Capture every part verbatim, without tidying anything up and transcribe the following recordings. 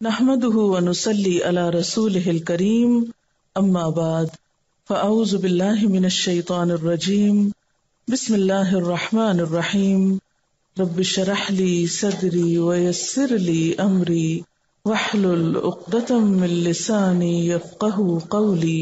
نحمده ونصلي على رسوله الكريم اما بعد فاعوذ بالله من الشيطان الرجيم بسم الله الرحمن الرحيم رب اشرح لي صدري ويسر لي امري واحلل عقدة من لساني يفقهوا قولي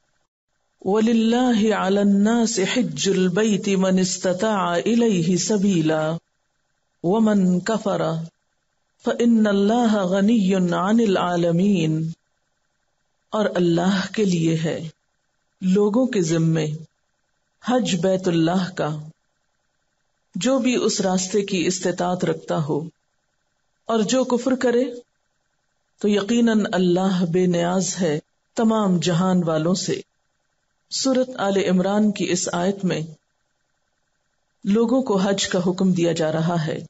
ولله على الناس حج البيت من استطاع اليه سبيلا ومن كفر فإن اللہ غنی عن العالمین، اور اللہ کے لیے ہے لوگوں کے ذمے حج بیت اللہ کا جو بھی اس راستے کی استطاعت رکھتا ہو، اور جو کفر کرے تو یقیناً اللہ بے نیاز ہے تمام جہان والوں سے۔ سورۃ آل عمران کی اس آیت میں لوگوں کو حج کا حکم دیا جا رہا ہے۔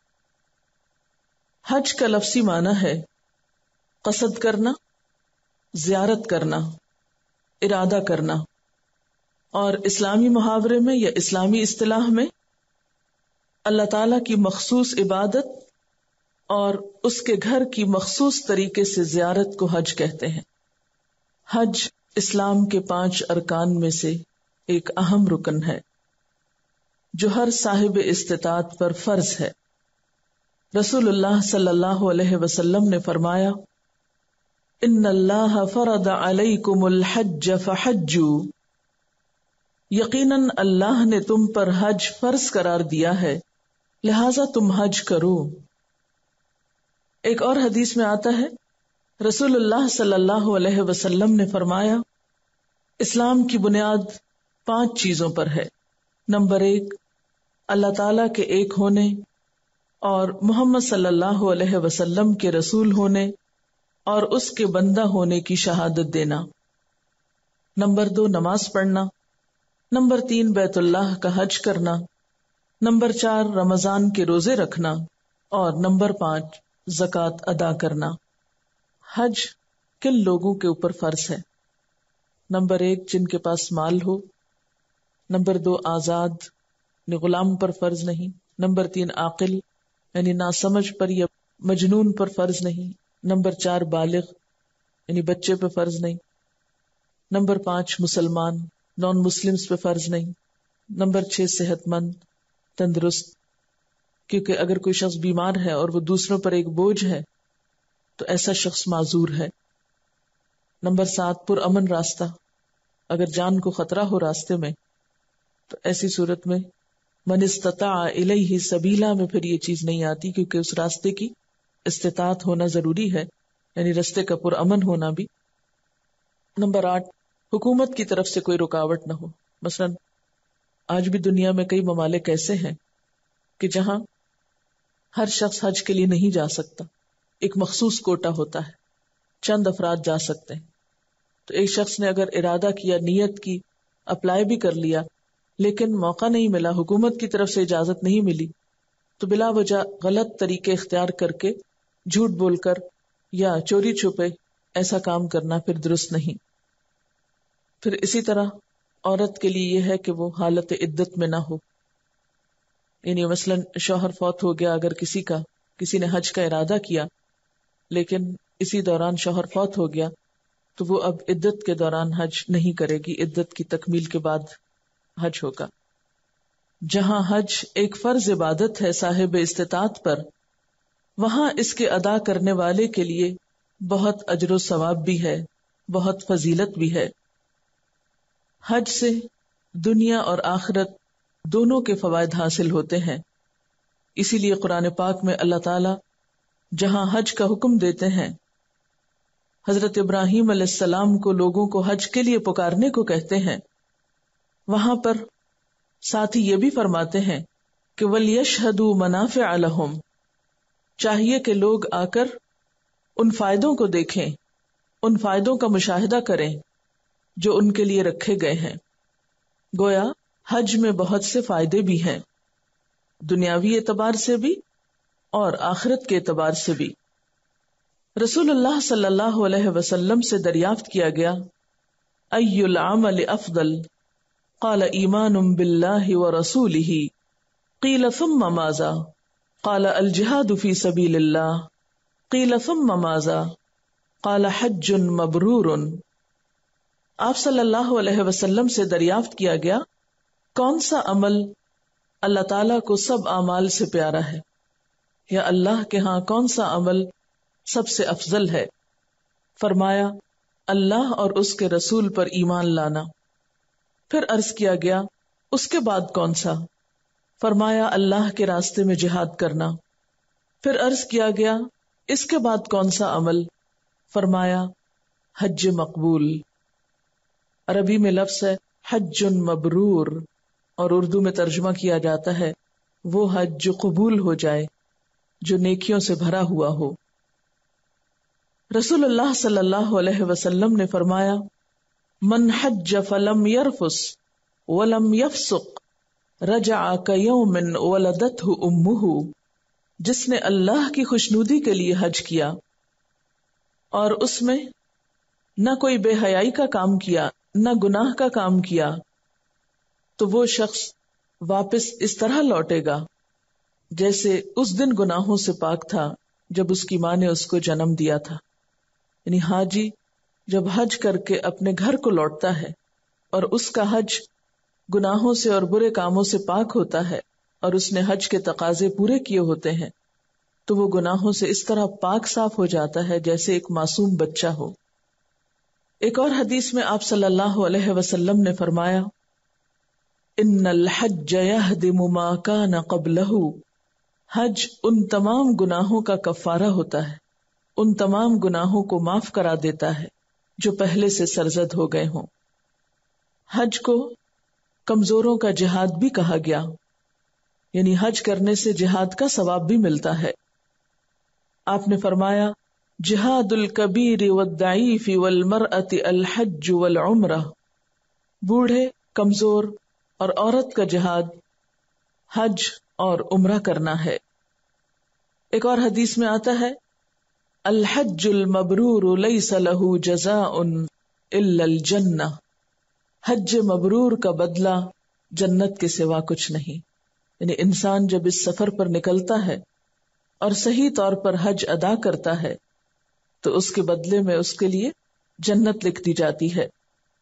حج کا لفظی معنی ہے قصد کرنا، زیارت کرنا، ارادہ کرنا، اور اسلامی محاورے میں یا اسلامی اصطلاح میں اللہ تعالی کی مخصوص عبادت اور اس کے گھر کی مخصوص طریقے سے زیارت کو حج کہتے ہیں۔ حج اسلام کے پانچ ارکان میں سے ایک اہم رکن ہے جو ہر صاحب استطاعت پر فرض ہے۔ رسول اللہ صلی اللہ علیہ وسلم نے فرمایا، ان اللہ فرض علیکم الحج فحجوا، یقیناً اللہ نے تم پر حج فرض قرار دیا ہے لہذا تم حج کرو۔ ایک اور حدیث میں آتا ہے، رسول اللہ صلی اللہ علیہ وسلم نے فرمایا، اسلام کی بنیاد پانچ چیزوں پر ہے۔ نمبر ایک، اللہ تعالی کے ایک ہونے اور محمد صلی اللہ علیہ وسلم کے رسول ہونے اور اس کے بندہ ہونے کی شہادت دینا۔ نمبر دو، نماز پڑھنا۔ نمبر تین، بیت اللہ کا حج کرنا۔ نمبر چار، رمضان کے روزے رکھنا، اور نمبر پانچ، زکوٰۃ ادا کرنا۔ حج کن لوگوں کے اوپر فرض ہے؟ نمبر ایک، جن کے پاس مال ہو۔ نمبر دو، آزاد یعنی غلام پر فرض نہیں۔ نمبر تین، عاقل یعنی ناسمجھ پر یا مجنون پر فرض نہیں۔ نمبر چار، بالغ یعنی بچے پہ فرض نہیں۔ نمبر پانچ، مسلمان، نان مسلمز پہ فرض نہیں۔ نمبر چھ، صحت مند، تندرست، کیونکہ اگر کوئی شخص بیمار ہے اور وہ دوسروں پر ایک بوجھ ہے تو ایسا شخص معذور ہے۔ نمبر سات، پرامن راستہ، اگر جان کو خطرہ ہو راستے میں تو ایسی صورت میں من استطاع الیہ سبیلا میں پھر یہ چیز نہیں آتی، کیونکہ اس راستے کی استطاعت ہونا ضروری ہے، یعنی راستے کا پرامن ہونا بھی۔ نمبر آٹھ، حکومت کی طرف سے کوئی رکاوٹ نہ ہو۔ مثلا آج بھی دنیا میں کئی ممالک ایسے ہیں کہ جہاں ہر شخص حج کے لیے نہیں جا سکتا، ایک مخصوص کوٹا ہوتا ہے، چند افراد جا سکتے ہیں۔ تو ایک شخص نے اگر ارادہ کیا، نیت کی، اپلائی بھی کر لیا، لیکن موقع نہیں ملا، حکومت کی طرف سے اجازت نہیں ملی، تو بلا وجہ غلط طریقے اختیار کر کے جھوٹ بول کر یا چوری چھپے ایسا کام کرنا پھر درست نہیں۔ پھر اسی طرح عورت کے لیے یہ ہے کہ وہ حالت عدت میں نہ ہو، یعنی مثلا شوہر فوت ہو گیا اگر کسی کا، کسی نے حج کا ارادہ کیا لیکن اسی دوران شوہر فوت ہو گیا تو وہ اب عدت کے دوران حج نہیں کرے گی، عدت کی تکمیل کے بعد حج ہوگا۔ جہاں حج ایک فرض عبادت ہے صاحب استطاعت پر، وہاں اس کے ادا کرنے والے کے لیے بہت اجر و ثواب بھی ہے، بہت فضیلت بھی ہے۔ حج سے دنیا اور آخرت دونوں کے فوائد حاصل ہوتے ہیں، اسی لیے قرآن پاک میں اللہ تعالی جہاں حج کا حکم دیتے ہیں، حضرت ابراہیم علیہ السلام کو لوگوں کو حج کے لیے پکارنے کو کہتے ہیں، وہاں پر ساتھ ہی یہ بھی فرماتے ہیں کہ وَلْيَشْهَدُوا مَنَافِعَ لَهُمْ، چاہیے کہ لوگ آ کر ان فائدوں کو دیکھیں، ان فائدوں کا مشاہدہ کریں جو ان کے لیے رکھے گئے ہیں۔ گویا حج میں بہت سے فائدے بھی ہیں، دنیاوی اعتبار سے بھی اور آخرت کے اعتبار سے بھی۔ رسول اللہ صلی اللہ علیہ وسلم سے دریافت کیا گیا، ای العمل افضل؟ قال ایمان باللہ ورسولہ، قیل ثم ماذا؟ قال الجہاد فی سبیل اللہ، قیل ثم ماذا؟ قال حج مبرور. آپ صلی اللہ علیہ وسلم سے دریافت کیا گیا کون سا عمل اللہ تعالیٰ کو سب اعمال سے پیارا ہے، یا اللہ کے ہاں کون سا عمل سب سے افضل ہے؟ فرمایا اللہ اور اس کے رسول پر ایمان لانا. پھر عرض کیا گیا اس کے بعد کون سا؟ فرمایا اللہ کے راستے میں جہاد کرنا. پھر عرض کیا گیا اس کے بعد کون سا عمل؟ فرمایا حج مقبول. عربی میں لفظ ہے حج مبرور، اور اردو میں ترجمہ کیا جاتا ہے وہ حج جو قبول ہو جائے، جو نیکیوں سے بھرا ہوا ہو. رسول اللہ صلی اللہ علیہ وسلم نے فرمایا من حج فلم يرفس ولم يفسق رجع كيوم ولدته امه. جس نے اللہ کی خوشنودی کے لیے حج کیا اور اس میں نہ کوئی بے حیائی کا کام کیا نہ گناہ کا کام کیا، تو وہ شخص واپس اس طرح لوٹے گا جیسے اس دن گناہوں سے پاک تھا جب اس کی ماں نے اس کو جنم دیا تھا. یعنی حاجی جب حج کر کے اپنے گھر کو لوٹتا ہے اور اس کا حج گناہوں سے اور برے کاموں سے پاک ہوتا ہے اور اس نے حج کے تقاضے پورے کیے ہوتے ہیں، تو وہ گناہوں سے اس طرح پاک صاف ہو جاتا ہے جیسے ایک معصوم بچہ ہو. ایک اور حدیث میں آپ صلی اللہ علیہ وسلم نے فرمایا ان الحج یہدم ما کان قبلہ. حج ان تمام گناہوں کا کفارہ ہوتا ہے، ان تمام گناہوں کو معاف کرا دیتا ہے جو پہلے سے سرزد ہو گئے ہوں. حج کو کمزوروں کا جہاد بھی کہا گیا، یعنی حج کرنے سے جہاد کا ثواب بھی ملتا ہے. آپ نے فرمایا جہاد الکبیر والضعیف والمرأة الحج والعمرہ. بوڑھے، کمزور اور عورت کا جہاد حج اور عمرہ کرنا ہے. ایک اور حدیث میں آتا ہے الحج المبرور لیس له جزاء الا الجنہ. حج مبرور کا بدلہ جنت کے سوا کچھ نہیں. یعنی انسان جب اس سفر پر نکلتا ہے اور صحیح طور پر حج ادا کرتا ہے تو اس کے بدلے میں اس کے لیے جنت لکھ دی جاتی ہے.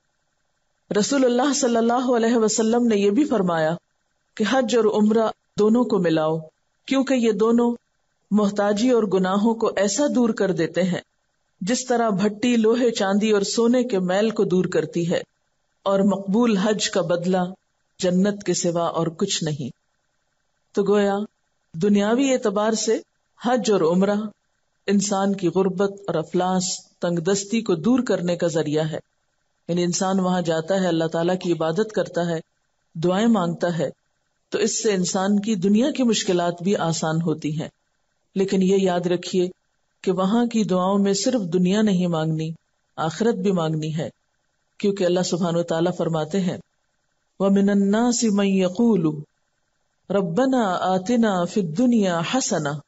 رسول اللہ صلی اللہ علیہ وسلم نے یہ بھی فرمایا کہ حج اور عمرہ دونوں کو ملاؤ، کیونکہ یہ دونوں محتاجی اور گناہوں کو ایسا دور کر دیتے ہیں جس طرح بھٹی لوہے، چاندی اور سونے کے میل کو دور کرتی ہے، اور مقبول حج کا بدلہ جنت کے سوا اور کچھ نہیں. تو گویا دنیاوی اعتبار سے حج اور عمرہ انسان کی غربت اور افلاس، تنگ دستی کو دور کرنے کا ذریعہ ہے. یعنی انسان وہاں جاتا ہے، اللہ تعالیٰ کی عبادت کرتا ہے، دعائیں مانگتا ہے، تو اس سے انسان کی دنیا کی مشکلات بھی آسان ہوتی ہیں. لیکن یہ یاد رکھیے کہ وہاں کی دعاؤں میں صرف دنیا نہیں مانگنی، آخرت بھی مانگنی ہے، کیونکہ اللہ سبحانہ وتعالیٰ فرماتے ہیں وَمِنَ النَّاسِ مَن يَقُولُ رَبَّنَا آتِنَا فِي الدُّنْيَا حَسَنَةً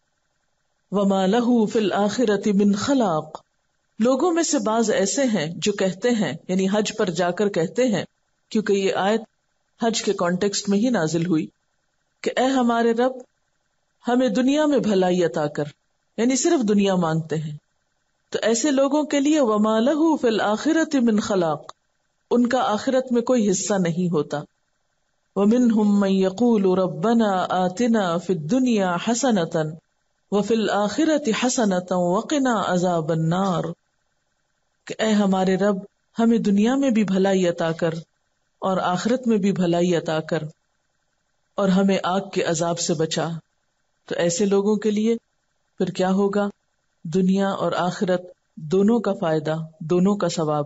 وَمَا لَهُ فِي الْآخِرَةِ مِنْ خَلَاقٍ. لوگوں میں سے بعض ایسے ہیں جو کہتے ہیں، یعنی حج پر جا کر کہتے ہیں، کیونکہ یہ آیت حج کے کانٹیکسٹ میں ہی نازل ہوئی کہ اے ہمارے رب ہمیں دنیا میں بھلائی عطا کر، یعنی صرف دنیا مانگتے ہیں. تو ایسے لوگوں کے لیے وَمَا لَهُ فِي الْآخِرَةِ مِنْ خَلَاقٍ، ان کا آخرت میں کوئی حصہ نہیں ہوتا. وَمِنْهُمْ مَنْ يَقُولُ رَبَّنَا آتِنَا فِي الدُّنْيَا حَسَنَةً وَفِي الْآخِرَةِ حَسَنَةً وَقِنَا عَذَابَ النَّارِ. کہ اے ہمارے رب ہمیں دنیا میں بھی بھلائی عطا کر اور آخرت میں بھی بھلائی عطا کر اور ہمیں آگ کے عذاب سے بچا. تو ایسے لوگوں کے لیے پھر کیا ہوگا؟ دنیا اور آخرت دونوں کا فائدہ، دونوں کا ثواب.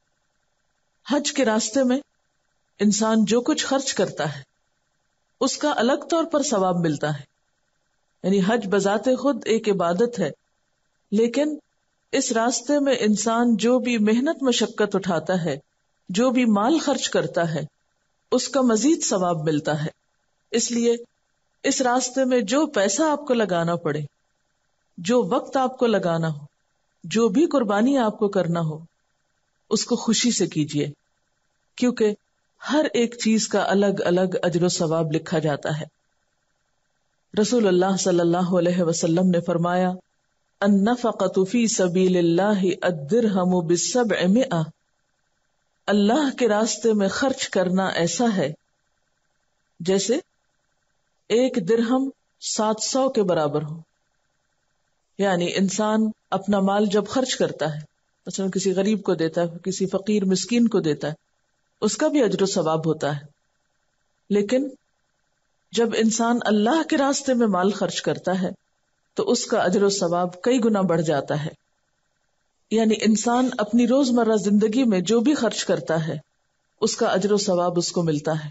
حج کے راستے میں انسان جو کچھ خرچ کرتا ہے اس کا الگ طور پر ثواب ملتا ہے. یعنی حج بذات خود ایک عبادت ہے، لیکن اس راستے میں انسان جو بھی محنت مشقت اٹھاتا ہے، جو بھی مال خرچ کرتا ہے، اس کا مزید ثواب ملتا ہے. اس لیے اس راستے میں جو پیسہ آپ کو لگانا پڑے، جو وقت آپ کو لگانا ہو، جو بھی قربانی آپ کو کرنا ہو، اس کو خوشی سے کیجیے، کیونکہ ہر ایک چیز کا الگ الگ اجر و ثواب لکھا جاتا ہے. رسول اللہ صلی اللہ علیہ وسلم نے فرمایا النفقۃ فی سبیل اللہ الدرہم بالسبع مئہ، اللہ کے راستے میں خرچ کرنا ایسا ہے جیسے ایک درہم سات سو کے برابر ہو. یعنی انسان اپنا مال جب خرچ کرتا ہے، مثلا کسی غریب کو دیتا ہے، کسی فقیر مسکین کو دیتا ہے، اس کا بھی اجر و ثواب ہوتا ہے. لیکن جب انسان اللہ کے راستے میں مال خرچ کرتا ہے تو اس کا اجر و ثواب کئی گنا بڑھ جاتا ہے. یعنی انسان اپنی روزمرہ زندگی میں جو بھی خرچ کرتا ہے اس کا اجر و ثواب اس کو ملتا ہے.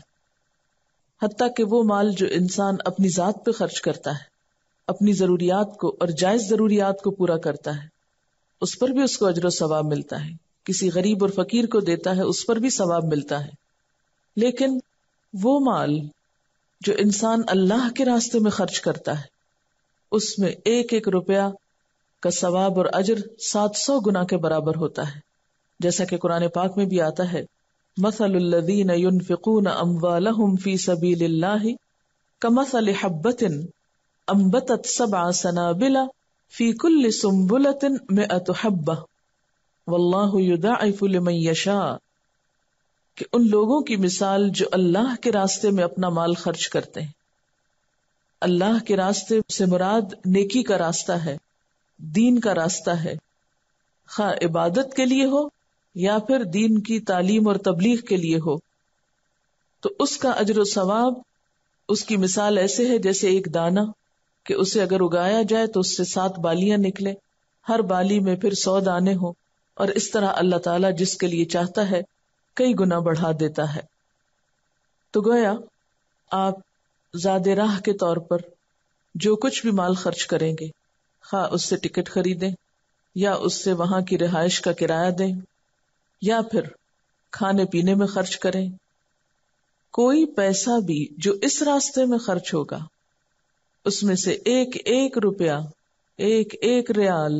حتیٰ کہ وہ مال جو انسان اپنی ذات پہ خرچ کرتا ہے، اپنی ضروریات کو اور جائز ضروریات کو پورا کرتا ہے، اس پر بھی اس کو اجر و ثواب ملتا ہے. کسی غریب اور فقیر کو دیتا ہے، اس پر بھی ثواب ملتا ہے. لیکن وہ مال جو انسان اللہ کے راستے میں خرچ کرتا ہے، اس میں ایک ایک روپیہ کا ثواب اور اجر سات سو گنا کے برابر ہوتا ہے. جیسا کہ قرآن پاک میں بھی آتا ہے، مثل الذین ينفقون اموالهم فی سبیل اللہ کمثل حبۃ انبتت سبع سنابل فی کل سنبلۃ مئۃ حبۃ واللہ یضاعف لمن یشاء، کہ ان لوگوں کی مثال جو اللہ کے راستے میں اپنا مال خرچ کرتے ہیں. اللہ کے راستے سے مراد نیکی کا راستہ ہے، دین کا راستہ ہے، خواہ عبادت کے لیے ہو یا پھر دین کی تعلیم اور تبلیغ کے لیے ہو. تو اس کا اجر و ثواب، اس کی مثال ایسے ہے جیسے ایک دانہ کہ اسے اگر اگایا جائے تو اس سے سات بالیاں نکلے، ہر بالی میں پھر سو دانے ہوں، اور اس طرح اللہ تعالیٰ جس کے لیے چاہتا ہے کئی گنا بڑھا دیتا ہے. تو گویا آپ زاد راہ کے طور پر جو کچھ بھی مال خرچ کریں گے، خواہ اس سے ٹکٹ خریدیں یا اس سے وہاں کی رہائش کا کرایہ دیں یا پھر کھانے پینے میں خرچ کریں، کوئی پیسہ بھی جو اس راستے میں خرچ ہوگا اس میں سے ایک ایک روپیہ، ایک ایک ریال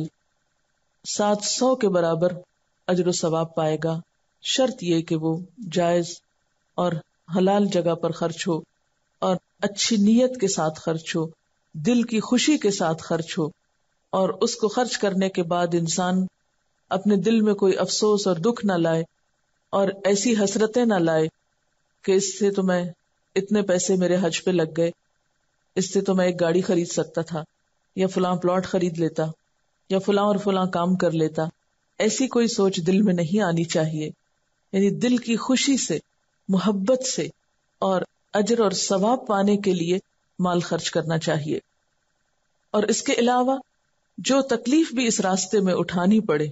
سات سو کے برابر اجر و ثواب پائے گا، شرط یہ کہ وہ جائز اور حلال جگہ پر خرچ ہو اور اچھی نیت کے ساتھ خرچ ہو، دل کی خوشی کے ساتھ خرچ ہو، اور اس کو خرچ کرنے کے بعد انسان اپنے دل میں کوئی افسوس اور دکھ نہ لائے اور ایسی حسرتیں نہ لائے کہ اس سے تو میں اتنے پیسے میرے حج پہ لگ گئے، اس سے تو میں ایک گاڑی خرید سکتا تھا یا فلاں پلاٹ خرید لیتا یا فلاں اور فلاں کام کر لیتا. ایسی کوئی سوچ دل میں نہیں آنی چاہیے. یعنی دل کی خوشی سے، محبت سے اور اجر اور ثواب پانے کے لیے مال خرچ کرنا چاہیے. اور اس کے علاوہ جو تکلیف بھی اس راستے میں اٹھانی پڑے،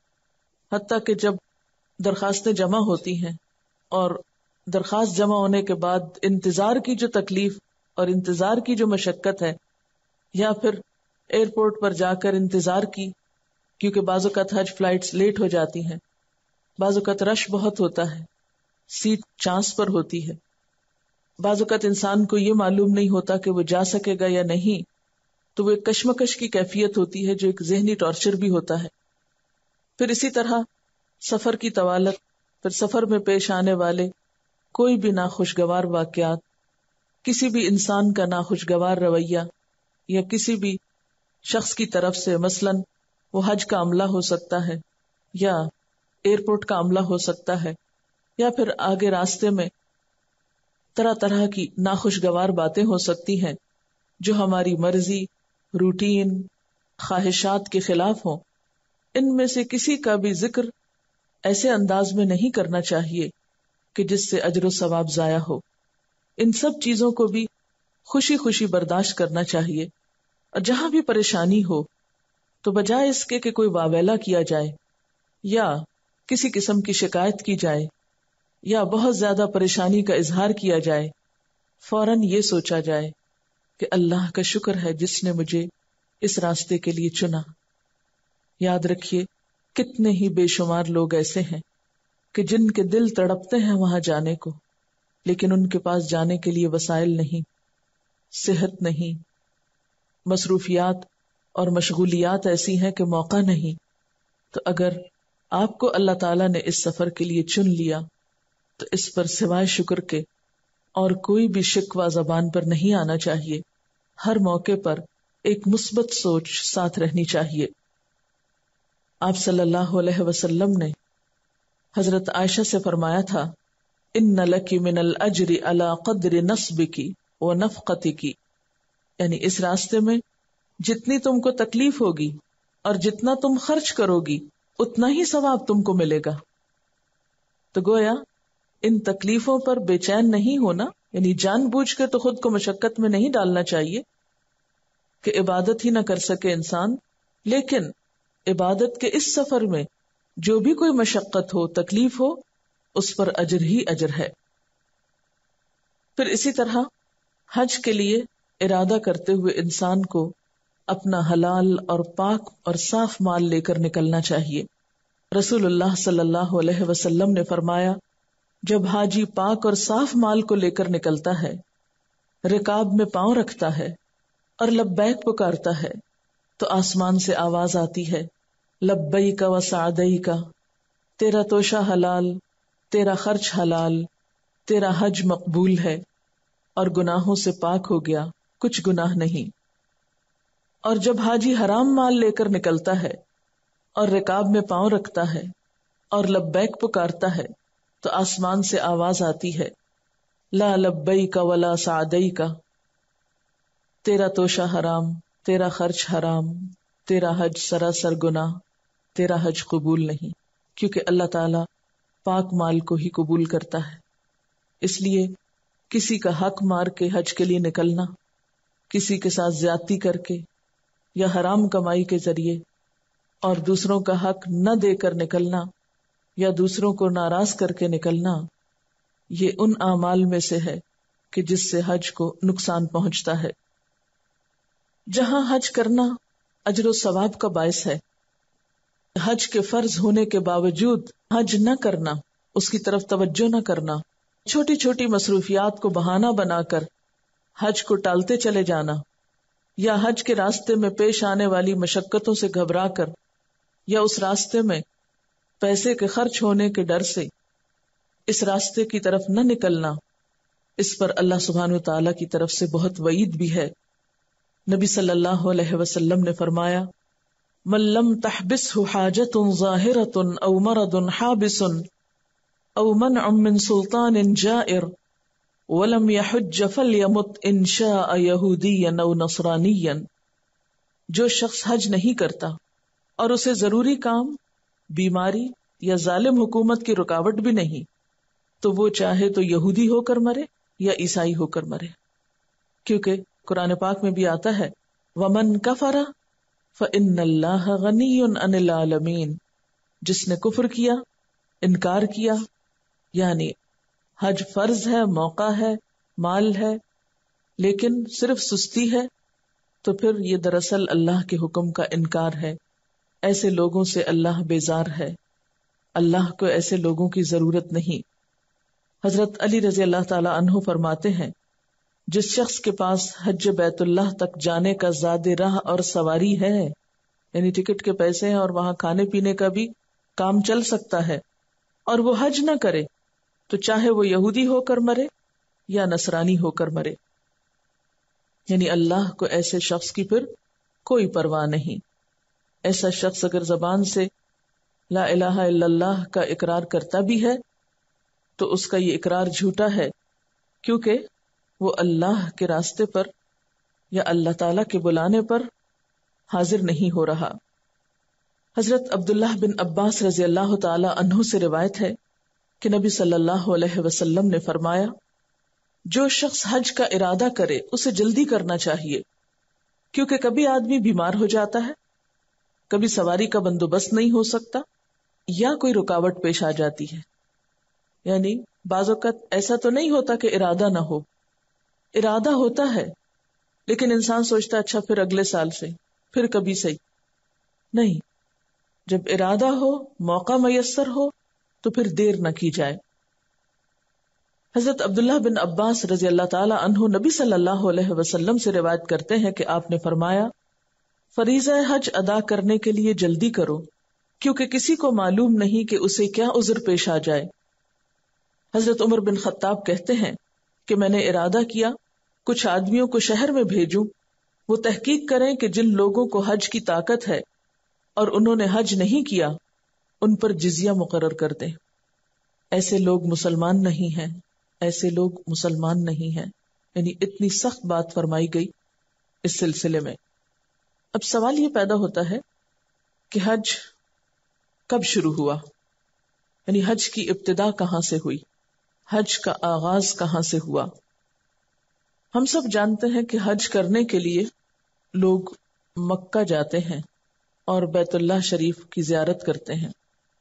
حتیٰ کہ جب درخواستیں جمع ہوتی ہیں اور درخواست جمع ہونے کے بعد انتظار کی جو تکلیف اور انتظار کی جو مشقت ہے، یا پھر ایئرپورٹ پر جا کر انتظار کی، کیونکہ بعض اوقات حج فلائٹس لیٹ ہو جاتی ہیں، بعض اوقات رش بہت ہوتا ہے، سیٹ چانس پر ہوتی ہے، بعض اوقات انسان کو یہ معلوم نہیں ہوتا کہ وہ جا سکے گا یا نہیں، تو وہ ایک کشمکش کی کیفیت ہوتی ہے جو ایک ذہنی ٹارچر بھی ہوتا ہے. پھر اسی طرح سفر کی طوالت، پھر سفر میں پیش آنے والے کوئی بھی ناخوشگوار واقعات، کسی بھی انسان کا ناخوشگوار رویہ یا کسی بھی شخص کی طرف سے، مثلا وہ حج کا عملہ ہو سکتا ہے یا ایئرپورٹ کا عملہ ہو سکتا ہے، یا پھر آگے راستے میں طرح طرح کی ناخوشگوار باتیں ہو سکتی ہیں جو ہماری مرضی، روٹین، خواہشات کے خلاف ہوں. ان میں سے کسی کا بھی ذکر ایسے انداز میں نہیں کرنا چاہیے کہ جس سے اجر و ثواب ضائع ہو. ان سب چیزوں کو بھی خوشی خوشی برداشت کرنا چاہیے. اور جہاں بھی پریشانی ہو تو بجائے اس کے کہ کوئی واویلا کیا جائے یا کسی قسم کی شکایت کی جائے یا بہت زیادہ پریشانی کا اظہار کیا جائے، فوراً یہ سوچا جائے کہ اللہ کا شکر ہے جس نے مجھے اس راستے کے لیے چنا. یاد رکھیے کتنے ہی بے شمار لوگ ایسے ہیں کہ جن کے دل تڑپتے ہیں وہاں جانے کو، لیکن ان کے پاس جانے کے لیے وسائل نہیں، صحت نہیں، مصروفیات اور مشغولیات ایسی ہیں کہ موقع نہیں. تو اگر آپ کو اللہ تعالیٰ نے اس سفر کے لیے چن لیا تو اس پر سوائے شکر کے اور کوئی بھی شکوہ زبان پر نہیں آنا چاہیے. ہر موقع پر ایک مثبت سوچ ساتھ رہنی چاہیے. آپ صلی اللہ علیہ وسلم نے حضرت عائشہ سے فرمایا تھا ان لکی من الاجر علی قدر نصبکی و نفقتکی، یعنی اس راستے میں جتنی تم کو تکلیف ہوگی اور جتنا تم خرچ کرو گی اتنا ہی ثواب تم کو ملے گا. تو گویا ان تکلیفوں پر بے چین نہیں ہونا، یعنی جان بوجھ کے تو خود کو مشقت میں نہیں ڈالنا چاہیے کہ عبادت ہی نہ کر سکے انسان، لیکن عبادت کے اس سفر میں جو بھی کوئی مشقت ہو، تکلیف ہو، اس پر اجر ہی اجر ہے. پھر اسی طرح حج کے لیے ارادہ کرتے ہوئے انسان کو اپنا حلال اور پاک اور صاف مال لے کر نکلنا چاہیے. رسول اللہ صلی اللہ علیہ وسلم نے فرمایا جب حاجی پاک اور صاف مال کو لے کر نکلتا ہے، رکاب میں پاؤں رکھتا ہے اور لبیک پکارتا ہے تو آسمان سے آواز آتی ہے لبیک و سعدیک، تیرا توشہ حلال، تیرا خرچ حلال، تیرا حج مقبول ہے اور گناہوں سے پاک ہو گیا، کچھ گناہ نہیں. اور جب حاجی حرام مال لے کر نکلتا ہے اور رکاب میں پاؤں رکھتا ہے اور لبیک پکارتا ہے تو آسمان سے آواز آتی ہے لا لبیک ولا سعدیک، تیرا توشہ حرام، تیرا خرچ حرام، تیرا حج سراسر گناہ، تیرا حج قبول نہیں. کیونکہ اللہ تعالی پاک مال کو ہی قبول کرتا ہے. اس لیے کسی کا حق مار کے حج کے لیے نکلنا، کسی کے ساتھ زیادتی کر کے یا حرام کمائی کے ذریعے اور دوسروں کا حق نہ دے کر نکلنا یا دوسروں کو ناراض کر کے نکلنا، یہ ان اعمال میں سے ہے کہ جس سے حج کو نقصان پہنچتا ہے. جہاں حج کرنا اجر و ثواب کا باعث ہے، حج کے فرض ہونے کے باوجود حج نہ کرنا، اس کی طرف توجہ نہ کرنا، چھوٹی چھوٹی مصروفیات کو بہانہ بنا کر حج کو ٹالتے چلے جانا، یا حج کے راستے میں پیش آنے والی مشقتوں سے گھبرا کر یا اس راستے میں پیسے کے خرچ ہونے کے ڈر سے اس راستے کی طرف نہ نکلنا، اس پر اللہ سبحانہ و تعالیٰ کی طرف سے بہت وعید بھی ہے. نبی صلی اللہ علیہ وسلم نے فرمایا من لم تحبسه حاجة ظاهرة او مرض حابس او منع من سلطان جائر ولم يحج فليمت ان شاء يهوديا او نصرانيا، جو شخص حج نہیں کرتا اور اسے ضروری کام، بیماری یا ظالم حکومت کی رکاوٹ بھی نہیں، تو وہ چاہے تو یہودی ہو کر مرے یا عیسائی ہو کر مرے. کیونکہ قرآن پاک میں بھی آتا ہے ومن کفر فإن اللہ غنی عن العالمین، جس نے کفر کیا، انکار کیا، یعنی حج فرض ہے، موقع ہے، مال ہے، لیکن صرف سستی ہے، تو پھر یہ دراصل اللہ کے حکم کا انکار ہے. ایسے لوگوں سے اللہ بیزار ہے، اللہ کو ایسے لوگوں کی ضرورت نہیں. حضرت علی رضی اللہ تعالی عنہ فرماتے ہیں جس شخص کے پاس حج بیت اللہ تک جانے کا زاد راہ اور سواری ہے، یعنی ٹکٹ کے پیسے ہیں اور وہاں کھانے پینے کا بھی کام چل سکتا ہے، اور وہ حج نہ کرے تو چاہے وہ یہودی ہو کر مرے یا نصرانی ہو کر مرے. یعنی اللہ کو ایسے شخص کی پھر کوئی پرواہ نہیں. ایسا شخص اگر زبان سے لا الہ الا اللہ کا اقرار کرتا بھی ہے تو اس کا یہ اقرار جھوٹا ہے، کیونکہ وہ اللہ کے راستے پر یا اللہ تعالی کے بلانے پر حاضر نہیں ہو رہا. حضرت عبداللہ بن عباس رضی اللہ تعالی عنہ سے روایت ہے کہ نبی صلی اللہ علیہ وسلم نے فرمایا جو شخص حج کا ارادہ کرے اسے جلدی کرنا چاہیے، کیونکہ کبھی آدمی بیمار ہو جاتا ہے، کبھی سواری کا بندوبست نہیں ہو سکتا، یا کوئی رکاوٹ پیش آ جاتی ہے. یعنی بعض اوقات ایسا تو نہیں ہوتا کہ ارادہ نہ ہو، ارادہ ہوتا ہے لیکن انسان سوچتا اچھا پھر اگلے سال سے، پھر کبھی صحیح نہیں. جب ارادہ ہو، موقع میسر ہو تو پھر دیر نہ کی جائے. حضرت عبداللہ بن عباس رضی اللہ تعالی عنہ نبی صلی اللہ علیہ وسلم سے روایت کرتے ہیں کہ آپ نے فرمایا فریضہ حج ادا کرنے کے لیے جلدی کرو، کیونکہ کسی کو معلوم نہیں کہ اسے کیا عذر پیش آ جائے. حضرت عمر بن خطاب کہتے ہیں کہ میں نے ارادہ کیا کچھ آدمیوں کو شہر میں بھیجوں وہ تحقیق کریں کہ جن لوگوں کو حج کی طاقت ہے اور انہوں نے حج نہیں کیا ان پر جزیہ مقرر کر دیں. ایسے لوگ مسلمان نہیں ہیں، ایسے لوگ مسلمان نہیں ہیں. یعنی اتنی سخت بات فرمائی گئی اس سلسلے میں. اب سوال یہ پیدا ہوتا ہے کہ حج کب شروع ہوا، یعنی حج کی ابتدا کہاں سے ہوئی، حج کا آغاز کہاں سے ہوا. ہم سب جانتے ہیں کہ حج کرنے کے لیے لوگ مکہ جاتے ہیں اور بیت اللہ شریف کی زیارت کرتے ہیں.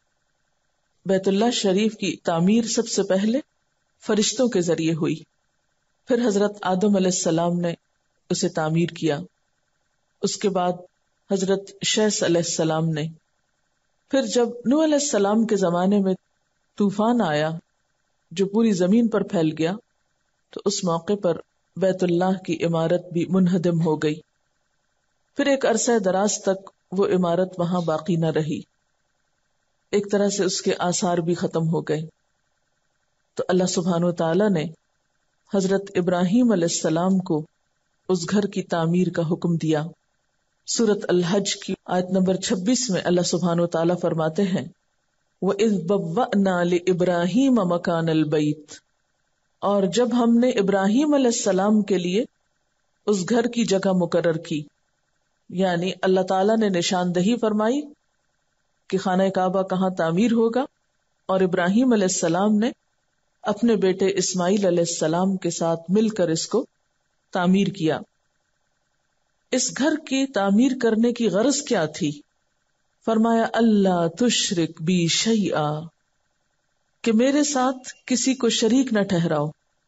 بیت اللہ شریف کی تعمیر سب سے پہلے فرشتوں کے ذریعے ہوئی، پھر حضرت آدم علیہ السلام نے اسے تعمیر کیا، اس کے بعد حضرت شیث علیہ السلام نے، پھر جب نوح علیہ السلام کے زمانے میں طوفان آیا جو پوری زمین پر پھیل گیا تو اس موقع پر بیت اللہ کی عمارت بھی منہدم ہو گئی. پھر ایک عرصہ دراز تک وہ عمارت وہاں باقی نہ رہی، ایک طرح سے اس کے آثار بھی ختم ہو گئے. تو اللہ سبحانہ و تعالی نے حضرت ابراہیم علیہ السلام کو اس گھر کی تعمیر کا حکم دیا. سورۃ الحج کی آیت نمبر چھبیس میں اللہ سبحانہ و تعالی فرماتے ہیں وَإِذْ بَوَّأْنَا لِإِبْرَاهِيمَ مَكَانَ الْبَيْتِ، اور جب ہم نے ابراہیم علیہ السلام کے لیے اس گھر کی جگہ مقرر کی، یعنی اللہ تعالیٰ نے نشاندہی فرمائی کہ خانہ کعبہ کہاں تعمیر ہوگا، اور ابراہیم علیہ السلام نے اپنے بیٹے اسماعیل علیہ السلام کے ساتھ مل کر اس کو تعمیر کیا. اس گھر کی تعمیر کرنے کی غرض کیا تھی؟ فرمایا اللہ تشرک بی شیئا، کہ میرے ساتھ کسی کو شریک نہ ٹھہراؤ.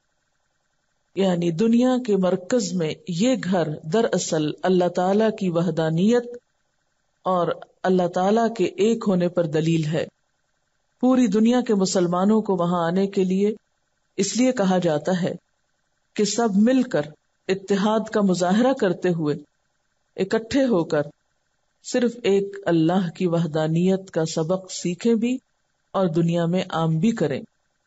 یعنی دنیا کے مرکز میں یہ گھر دراصل اللہ تعالی کی وحدانیت اور اللہ تعالی کے ایک ہونے پر دلیل ہے. پوری دنیا کے مسلمانوں کو وہاں آنے کے لیے اس لیے کہا جاتا ہے کہ سب مل کر اتحاد کا مظاہرہ کرتے ہوئے اکٹھے ہو کر صرف ایک اللہ کی وحدانیت کا سبق سیکھیں بھی اور دنیا میں عام بھی کریں.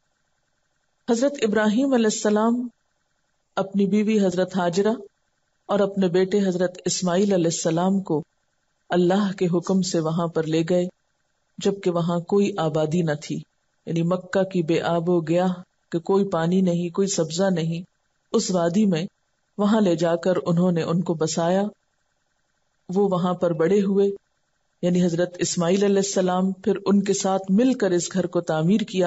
حضرت ابراہیم علیہ السلام اپنی بیوی حضرت ہاجرہ اور اپنے بیٹے حضرت اسماعیل علیہ السلام کو اللہ کے حکم سے وہاں پر لے گئے جبکہ وہاں کوئی آبادی نہ تھی، یعنی مکہ کی بے آب و گیا کہ کوئی پانی نہیں، کوئی سبزہ نہیں. اس وادی میں وہاں لے جا کر انہوں نے ان کو بسایا. وہ وہاں پر بڑے ہوئے، یعنی حضرت اسماعیل علیہ السلام، پھر ان کے ساتھ مل کر اس گھر کو تعمیر کیا.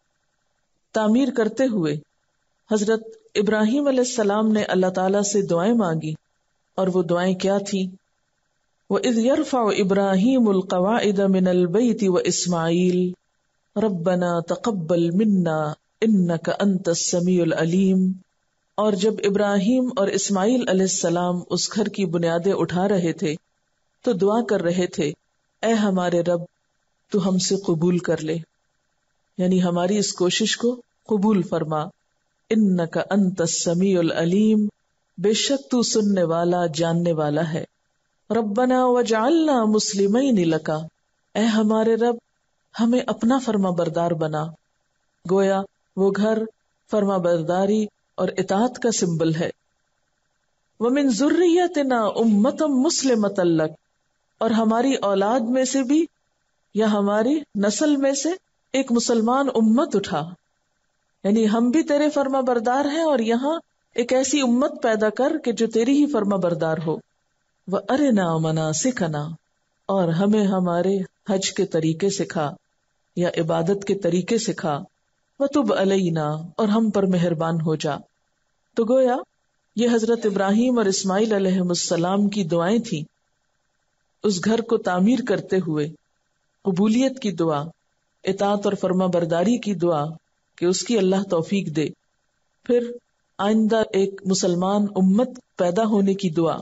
تعمیر کرتے ہوئے حضرت ابراہیم علیہ السلام نے اللہ تعالیٰ سے دعائیں مانگی، اور وہ دعائیں کیا تھیں؟ وَإِذْ يَرْفَعُ إِبْرَاهِيمُ الْقَوَاعِدَ مِنَ الْبَيْتِ وَإِسْمَاعِيلُ رَبَّنَا تَقَبَّلْ مِنَّا إِنَّكَ أَنْتَ السَّمِيعُ الْعَلِيمُ. اور جب ابراہیم اور اسماعیل علیہ السلام اس گھر کی بنیادیں اٹھا رہے تھے تو دعا کر رہے تھے اے ہمارے رب تو ہم سے قبول کر لے، یعنی ہماری اس کوشش کو قبول فرما. انک انت السمیع العلیم، بے شک تو سننے والا جاننے والا ہے. ربنا وجعلنا مسلمین لک، اے ہمارے رب ہمیں اپنا فرما بردار بنا. گویا وہ گھر فرما برداری اور اطاعت کا سمبل ہے. ومن ذریتنا امۃ مسلمۃ لک، اور ہماری اولاد میں سے بھی یا ہماری نسل میں سے ایک مسلمان امت اٹھا، یعنی ہم بھی تیرے فرما بردار ہیں اور یہاں ایک ایسی امت پیدا کر کہ جو تیری ہی فرما بردار ہو. وَأَرِنَا مَنَاسِكَنَا، اور ہمیں ہمارے حج کے طریقے سکھا یا عبادت کے طریقے سکھا. وَتُبْ عَلَيْنَا، اور ہم پر مہربان ہو جا. تو گویا یہ حضرت ابراہیم اور اسماعیل علیہ السلام کی دعائیں تھیں اس گھر کو تعمیر کرتے ہوئے. قبولیت کی دعا، اطاعت اور فرما برداری کی دعا کہ اس کی اللہ توفیق دے، پھر آئندہ ایک مسلمان امت پیدا ہونے کی دعا،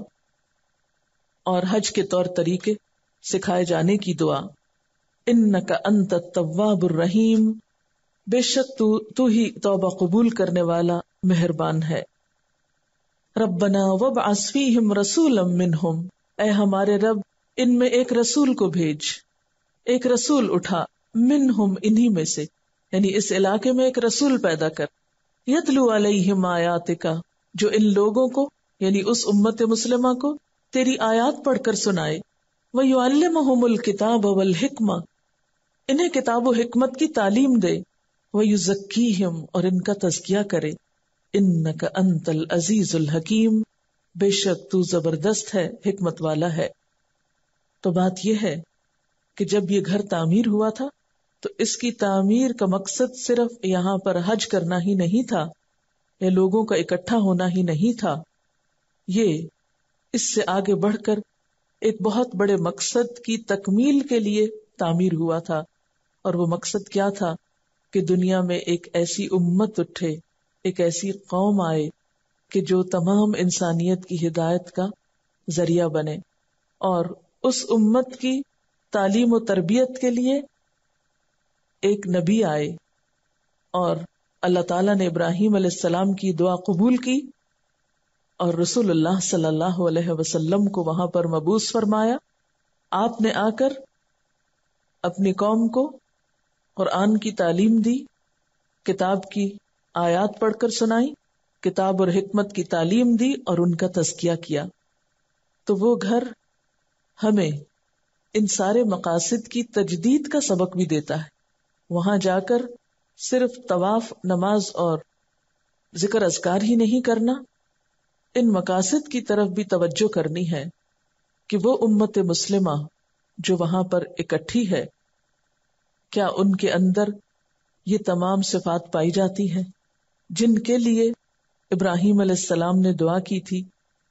اور حج کے طور طریقے سکھائے جانے کی دعا. انک انت التواب الرحیم، بے شک تو تو ہی توبہ قبول کرنے والا مہربان ہے. ربنا وابعث فیہم رسولا منہم، اے ہمارے رب ان میں ایک رسول کو بھیج، ایک رسول اٹھا، منہم انہی میں سے، یعنی اس علاقے میں ایک رسول پیدا کر. یتلو علیہم آیاتک، جو ان لوگوں کو یعنی اس امت مسلمہ کو تیری آیات پڑھ کر سنائے. وَيُعَلِّمُهُمُ الْكِتَابَ وَالْحِكْمَةَ، انہیں کتاب و حکمت کی تعلیم دے. وَيُزَكِّيهِمْ، اور ان کا تزکیہ کرے. إِنَّكَ أَنْتَ الْعَزِيزُ الْحَكِيمُ، بے شک تو زبردست ہے، حکمت والا ہے. تو بات یہ ہے کہ جب یہ گھر تعمیر ہوا تھا تو اس کی تعمیر کا مقصد صرف یہاں پر حج کرنا ہی نہیں تھا یا لوگوں کا اکٹھا ہونا ہی نہیں تھا. یہ اس سے آگے بڑھ کر ایک بہت بڑے مقصد کی تکمیل کے لیے تعمیر ہوا تھا. اور وہ مقصد کیا تھا کہ دنیا میں ایک ایسی امت اٹھے، ایک ایسی قوم آئے کہ جو تمام انسانیت کی ہدایت کا ذریعہ بنے. اور اس امت کی تعلیم و تربیت کے لیے ایک نبی آئے، اور اللہ تعالیٰ نے ابراہیم علیہ السلام کی دعا قبول کی اور رسول اللہ صلی اللہ علیہ وسلم کو وہاں پر مبعوث فرمایا. آپ نے آ کر اپنی قوم کو قرآن کی تعلیم دی، کتاب کی آیات پڑھ کر سنائی، کتاب اور حکمت کی تعلیم دی اور ان کا تزکیہ کیا. تو وہ گھر ہمیں ان سارے مقاصد کی تجدید کا سبق بھی دیتا ہے. وہاں جا کر صرف طواف، نماز اور ذکر اذکار ہی نہیں کرنا، ان مقاصد کی طرف بھی توجہ کرنی ہے کہ وہ امت مسلمہ جو وہاں پر اکٹھی ہے، کیا ان کے اندر یہ تمام صفات پائی جاتی ہیں جن کے لیے ابراہیم علیہ السلام نے دعا کی تھی؟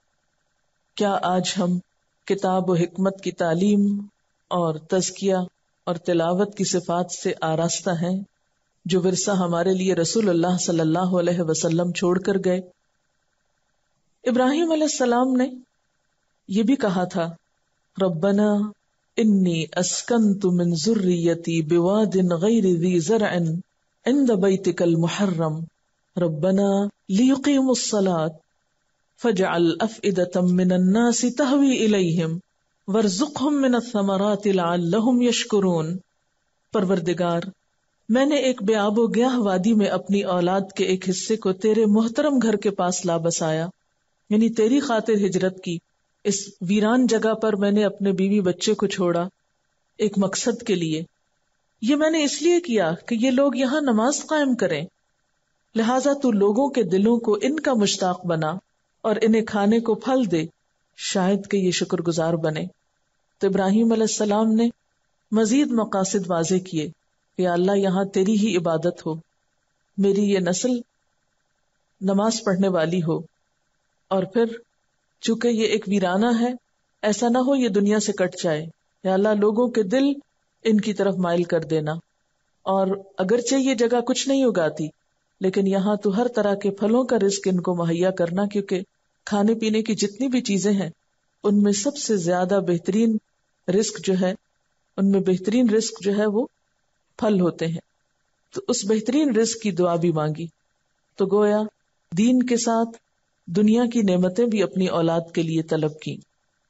کیا آج ہم کتاب و حکمت کی تعلیم اور تزکیہ اور تلاوت کی صفات سے آراستہ ہیں جو ورثہ ہمارے لیے رسول اللہ صلی اللہ علیہ وسلم چھوڑ کر گئے؟ ابراہیم علیہ السلام نے یہ بھی کہا تھا، ربنا انی اسکنت من ذریتی بواد غیر ذی زرع عند بیتک المحرم ربنا لیقیموا الصلاة فاجعل افئدة من الناس تہوی الیہم وارزقہم من الثمرات لعلہم یشکرون. پروردگار، میں نے ایک بے آب و گیاہ وادی میں اپنی اولاد کے ایک حصے کو تیرے محترم گھر کے پاس لا بسایا، یعنی تیری خاطر ہجرت کی. اس ویران جگہ پر میں نے اپنے بیوی بچے کو چھوڑا ایک مقصد کے لیے. یہ میں نے اس لیے کیا کہ یہ لوگ یہاں نماز قائم کریں، لہٰذا تو لوگوں کے دلوں کو ان کا مشتاق بنا اور انہیں کھانے کو پھل دے، شاید کہ یہ شکر گزار بنے. تو ابراہیم علیہ السلام نے مزید مقاصد واضح کیے کہ یا اللہ یہاں تیری ہی عبادت ہو، میری یہ نسل نماز پڑھنے والی ہو، اور پھر چونکہ یہ ایک ویرانہ ہے، ایسا نہ ہو یہ دنیا سے کٹ جائے. یا اللہ لوگوں کے دل ان کی طرف مائل کر دینا. اور اگرچہ یہ جگہ کچھ نہیں اگاتی لیکن یہاں تو ہر طرح کے پھلوں کا رزق ان کو مہیا کرنا، کیونکہ کھانے پینے کی جتنی بھی چیزیں ہیں ان میں سب سے زیادہ بہترین رزق جو ہے ان میں بہترین رزق جو ہے وہ پھل ہوتے ہیں. تو اس بہترین رزق کی دعا بھی مانگی. تو گویا دین کے ساتھ دنیا کی نعمتیں بھی اپنی اولاد کے لیے طلب کی.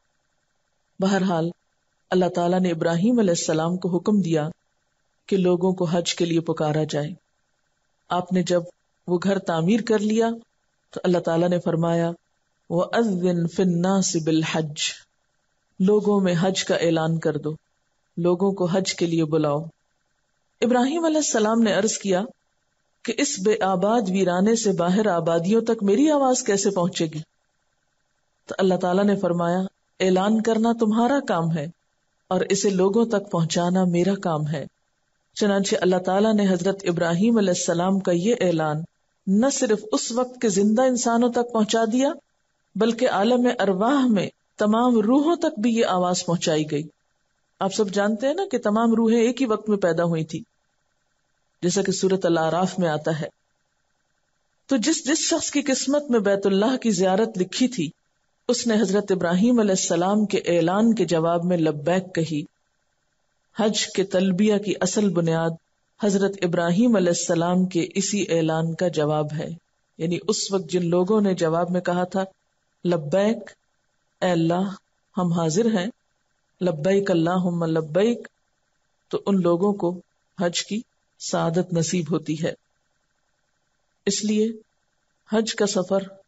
بہرحال اللہ تعالیٰ نے ابراہیم علیہ السلام کو حکم دیا کہ لوگوں کو حج کے لیے پکارا جائے. آپ نے جب وہ گھر تعمیر کر لیا تو اللہ تعالیٰ نے فرمایا وَأَذِّن فِي النَّاسِ بِالْحَجِّ، لوگوں میں حج کا اعلان کر دو، لوگوں کو حج کے لیے بلاؤ. ابراہیم علیہ السلام نے عرض کیا کہ اس بے آباد ویرانے سے باہر آبادیوں تک میری آواز کیسے پہنچے گی؟ تو اللہ تعالیٰ نے فرمایا اعلان کرنا تمہارا کام ہے اور اسے لوگوں تک پہنچانا میرا کام ہے. چنانچہ اللہ تعالیٰ نے حضرت ابراہیم علیہ السلام کا یہ اعلان نہ صرف اس وقت کے زندہ انسانوں تک پہنچا دیا بلکہ عالم ارواح میں تمام روحوں تک بھی یہ آواز پہنچائی گئی. آپ سب جانتے ہیں نا کہ تمام روحیں ایک ہی وقت میں پیدا ہوئی تھی، جیسا کہ سورۃ الاعراف میں آتا ہے. تو جس جس شخص کی قسمت میں بیت اللہ کی زیارت لکھی تھی اس نے حضرت ابراہیم علیہ السلام کے اعلان کے جواب میں لبیک کہی. حج کے تلبیہ کی اصل بنیاد حضرت ابراہیم علیہ السلام کے اسی اعلان کا جواب ہے. یعنی اس وقت جن لوگوں نے جواب میں کہا تھا لبیک، اے اللہ ہم حاضر ہیں، لبیک اللہم لبیک، تو ان لوگوں کو حج کی سعادت نصیب ہوتی ہے. اس لیے حج کا سفر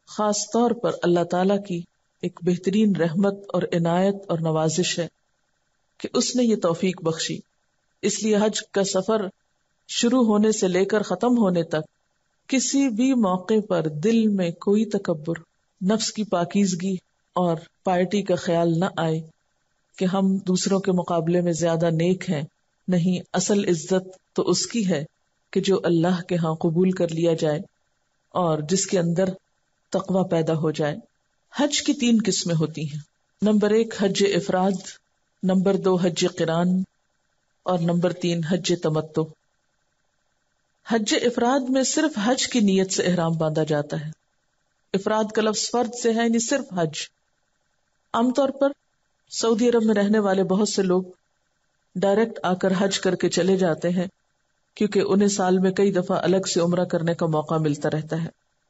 خاص طور پر اللہ تعالی کی ایک بہترین رحمت اور عنایت اور نوازش ہے کہ اس نے یہ توفیق بخشی. اس لیے حج کا سفر شروع ہونے سے لے کر ختم ہونے تک کسی بھی موقع پر دل میں کوئی تکبر، نفس کی پاکیزگی اور پائٹی کا خیال نہ آئے کہ ہم دوسروں کے مقابلے میں زیادہ نیک ہیں. نہیں، اصل عزت تو اس کی ہے کہ جو اللہ کے ہاں قبول کر لیا جائے اور جس کے اندر تقوی پیدا ہو جائے. حج کی تین قسمیں ہوتی ہیں. نمبر ایک حج افراد، نمبر دو حج قران اور نمبر تین حج تمتع. حج افراد میں صرف حج کی نیت سے احرام باندھا جاتا ہے. افراد کا لفظ فرد سے ہے، یعنی صرف حج. عام طور پر سعودی عرب میں رہنے والے بہت سے لوگ ڈائریکٹ آ کر حج کر کے چلے جاتے ہیں کیونکہ انہیں سال میں کئی دفعہ الگ سے عمرہ کرنے کا موقع ملتا رہتا ہے.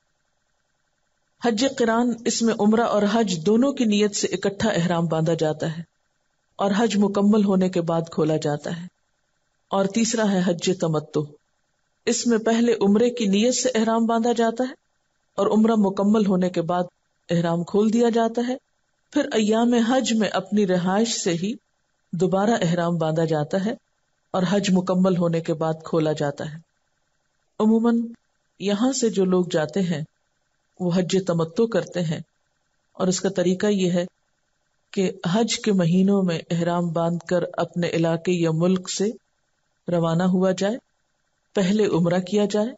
حج قران، اس میں عمرہ اور حج دونوں کی نیت سے اکٹھا احرام باندھا جاتا ہے اور حج مکمل ہونے کے بعد کھولا جاتا ہے. اور تیسرا ہے حج تمتع، اس میں پہلے عمرے کی نیت سے احرام باندھا جاتا ہے اور عمرہ مکمل ہونے کے بعد احرام کھول دیا جاتا ہے. پھر ایام حج میں اپنی رہائش سے ہی دوبارہ احرام باندھا جاتا ہے اور حج مکمل ہونے کے بعد کھولا جاتا ہے. عموماً یہاں سے جو لوگ جاتے ہیں وہ حج تمتع کرتے ہیں، اور اس کا طریقہ یہ ہے کہ حج کے مہینوں میں احرام باندھ کر اپنے علاقے یا ملک سے روانہ ہوا جائے، پہلے عمرہ کیا جائے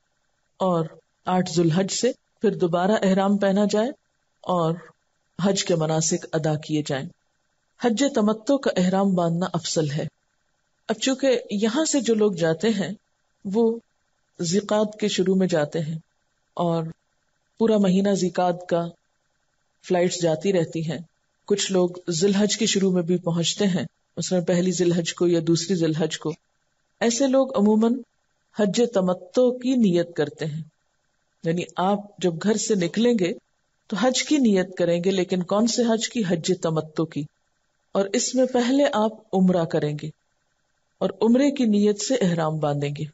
اور آٹھ ذو الحج سے پھر دوبارہ احرام پہنا جائے اور حج کے مناسک ادا کیے جائیں. حج تمتع کا احرام باندھنا افضل ہے. اب چونکہ یہاں سے جو لوگ جاتے ہیں وہ ذیقعد کے شروع میں جاتے ہیں اور پورا مہینہ ذیقعد کا فلائٹس جاتی رہتی ہیں. کچھ لوگ ذی الحج کے شروع میں بھی پہنچتے ہیں، مثلا پہلی ذی الحج کو یا دوسری ذی الحج کو. ایسے لوگ عموماً حج تمتع کی نیت کرتے ہیں، یعنی آپ جب گھر سے نکلیں گے تو حج کی نیت کریں گے، لیکن کون سے حج کی؟ حج تمتع کی. اور اس میں پہلے آپ عمرہ کریں گے اور عمرے کی نیت سے احرام باندھیں گے.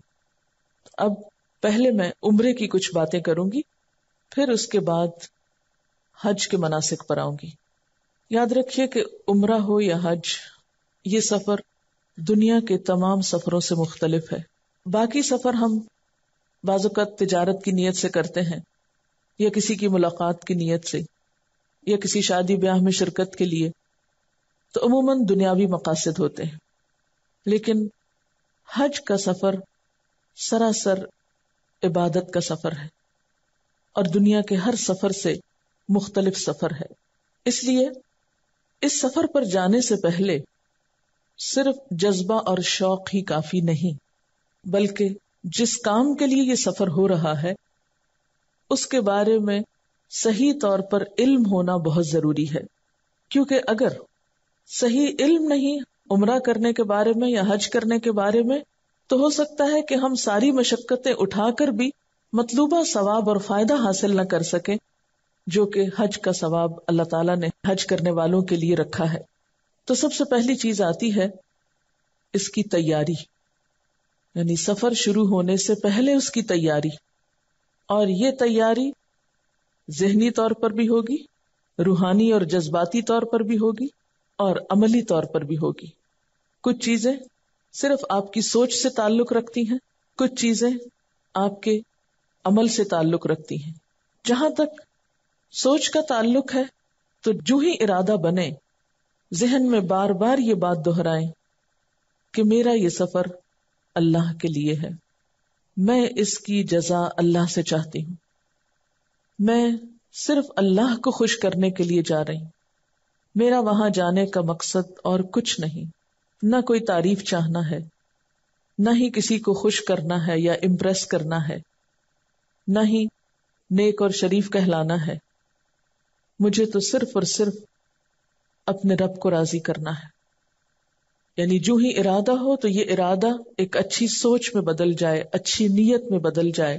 اب پہلے میں عمرے کی کچھ باتیں کروں گی، پھر اس کے بعد حج کے مناسک پر آؤں گی. یاد رکھیے کہ عمرہ ہو یا حج، یہ سفر دنیا کے تمام سفروں سے مختلف ہے. باقی سفر ہم بعض اوقات تجارت کی نیت سے کرتے ہیں یا کسی کی ملاقات کی نیت سے یا کسی شادی بیاہ میں شرکت کے لیے، تو عموماً دنیاوی مقاصد ہوتے ہیں. لیکن حج کا سفر سراسر عبادت کا سفر ہے اور دنیا کے ہر سفر سے مختلف سفر ہے. اس لیے اس سفر پر جانے سے پہلے صرف جذبہ اور شوق ہی کافی نہیں، بلکہ جس کام کے لیے یہ سفر ہو رہا ہے اس کے بارے میں صحیح طور پر علم ہونا بہت ضروری ہے. کیونکہ اگر صحیح علم نہیں عمرہ کرنے کے بارے میں یا حج کرنے کے بارے میں، تو ہو سکتا ہے کہ ہم ساری مشقتیں اٹھا کر بھی مطلوبہ ثواب اور فائدہ حاصل نہ کر سکیں جو کہ حج کا ثواب اللہ تعالیٰ نے حج کرنے والوں کے لیے رکھا ہے. تو سب سے پہلی چیز آتی ہے اس کی تیاری، یعنی سفر شروع ہونے سے پہلے اس کی تیاری. اور یہ تیاری ذہنی طور پر بھی ہوگی، روحانی اور جذباتی طور پر بھی ہوگی اور عملی طور پر بھی ہوگی. کچھ چیزیں صرف آپ کی سوچ سے تعلق رکھتی ہیں، کچھ چیزیں آپ کے عمل سے تعلق رکھتی ہیں. جہاں تک سوچ کا تعلق ہے تو جو ہی ارادہ بنے ذہن میں بار بار یہ بات دہرائیں کہ میرا یہ سفر اللہ کے لیے ہے، میں اس کی جزا اللہ سے چاہتی ہوں، میں صرف اللہ کو خوش کرنے کے لیے جا رہی ہوں، میرا وہاں جانے کا مقصد اور کچھ نہیں، نہ کوئی تعریف چاہنا ہے، نہ ہی کسی کو خوش کرنا ہے یا امپریس کرنا ہے، نہ ہی نیک اور شریف کہلانا ہے. مجھے تو صرف اور صرف اپنے رب کو راضی کرنا ہے. یعنی جو ہی ارادہ ہو تو یہ ارادہ ایک اچھی سوچ میں بدل جائے، اچھی نیت میں بدل جائے.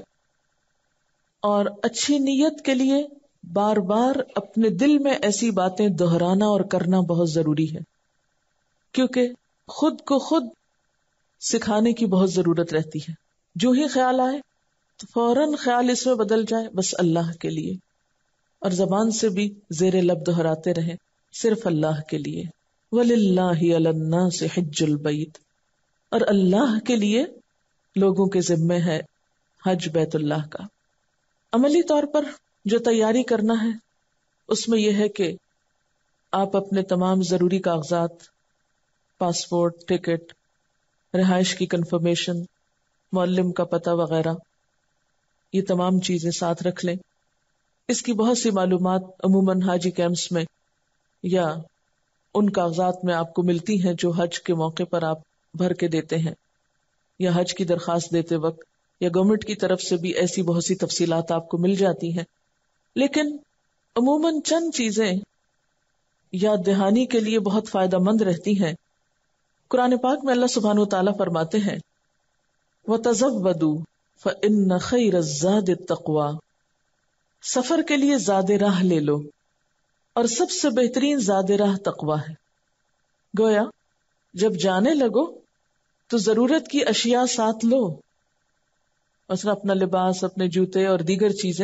اور اچھی نیت کے لیے بار بار اپنے دل میں ایسی باتیں دہرانا اور کرنا بہت ضروری ہے، کیونکہ خود کو خود سکھانے کی بہت ضرورت رہتی ہے. جو ہی خیال آئے تو فوراً خیال اس میں بدل جائے بس اللہ کے لیے، اور زبان سے بھی زیر لب دہراتے رہیں صرف اللہ کے لیے. وَلِلَّهِ عَلَى النَّاسِ حِجُّ الْبَيْتِ، اور اللہ کے لیے لوگوں کے ذمے ہے حج بیت اللہ کا. عملی طور پر جو تیاری کرنا ہے اس میں یہ ہے کہ آپ اپنے تمام ضروری کاغذات، پاسپورٹ، ٹکٹ، رہائش کی کنفرمیشن، معلم کا پتہ وغیرہ، یہ تمام چیزیں ساتھ رکھ لیں. اس کی بہت سی معلومات عموماً حاجی کیمپس میں یا ان کاغذات میں آپ کو ملتی ہیں جو حج کے موقع پر آپ بھر کے دیتے ہیں، یا حج کی درخواست دیتے وقت، یا گورنمنٹ کی طرف سے بھی ایسی بہت سی تفصیلات آپ کو مل جاتی ہیں. لیکن عموماً چند چیزیں یاد دہانی کے لیے بہت فائدہ مند رہتی ہیں. قرآن پاک میں اللہ سبحانہ و تعالیٰ فرماتے ہیں وَتَزَوَّدُوا فَإِنَّ خَيْرَ الزَّادِ التَّقْوَى، سفر کے لیے زاد راہ لے لو اور سب سے بہترین زاد راہ تقوی ہے. گویا جب جانے لگو تو ضرورت کی اشیاء ساتھ لو، مثلا اپنا لباس، اپنے جوتے اور دیگر چیزیں،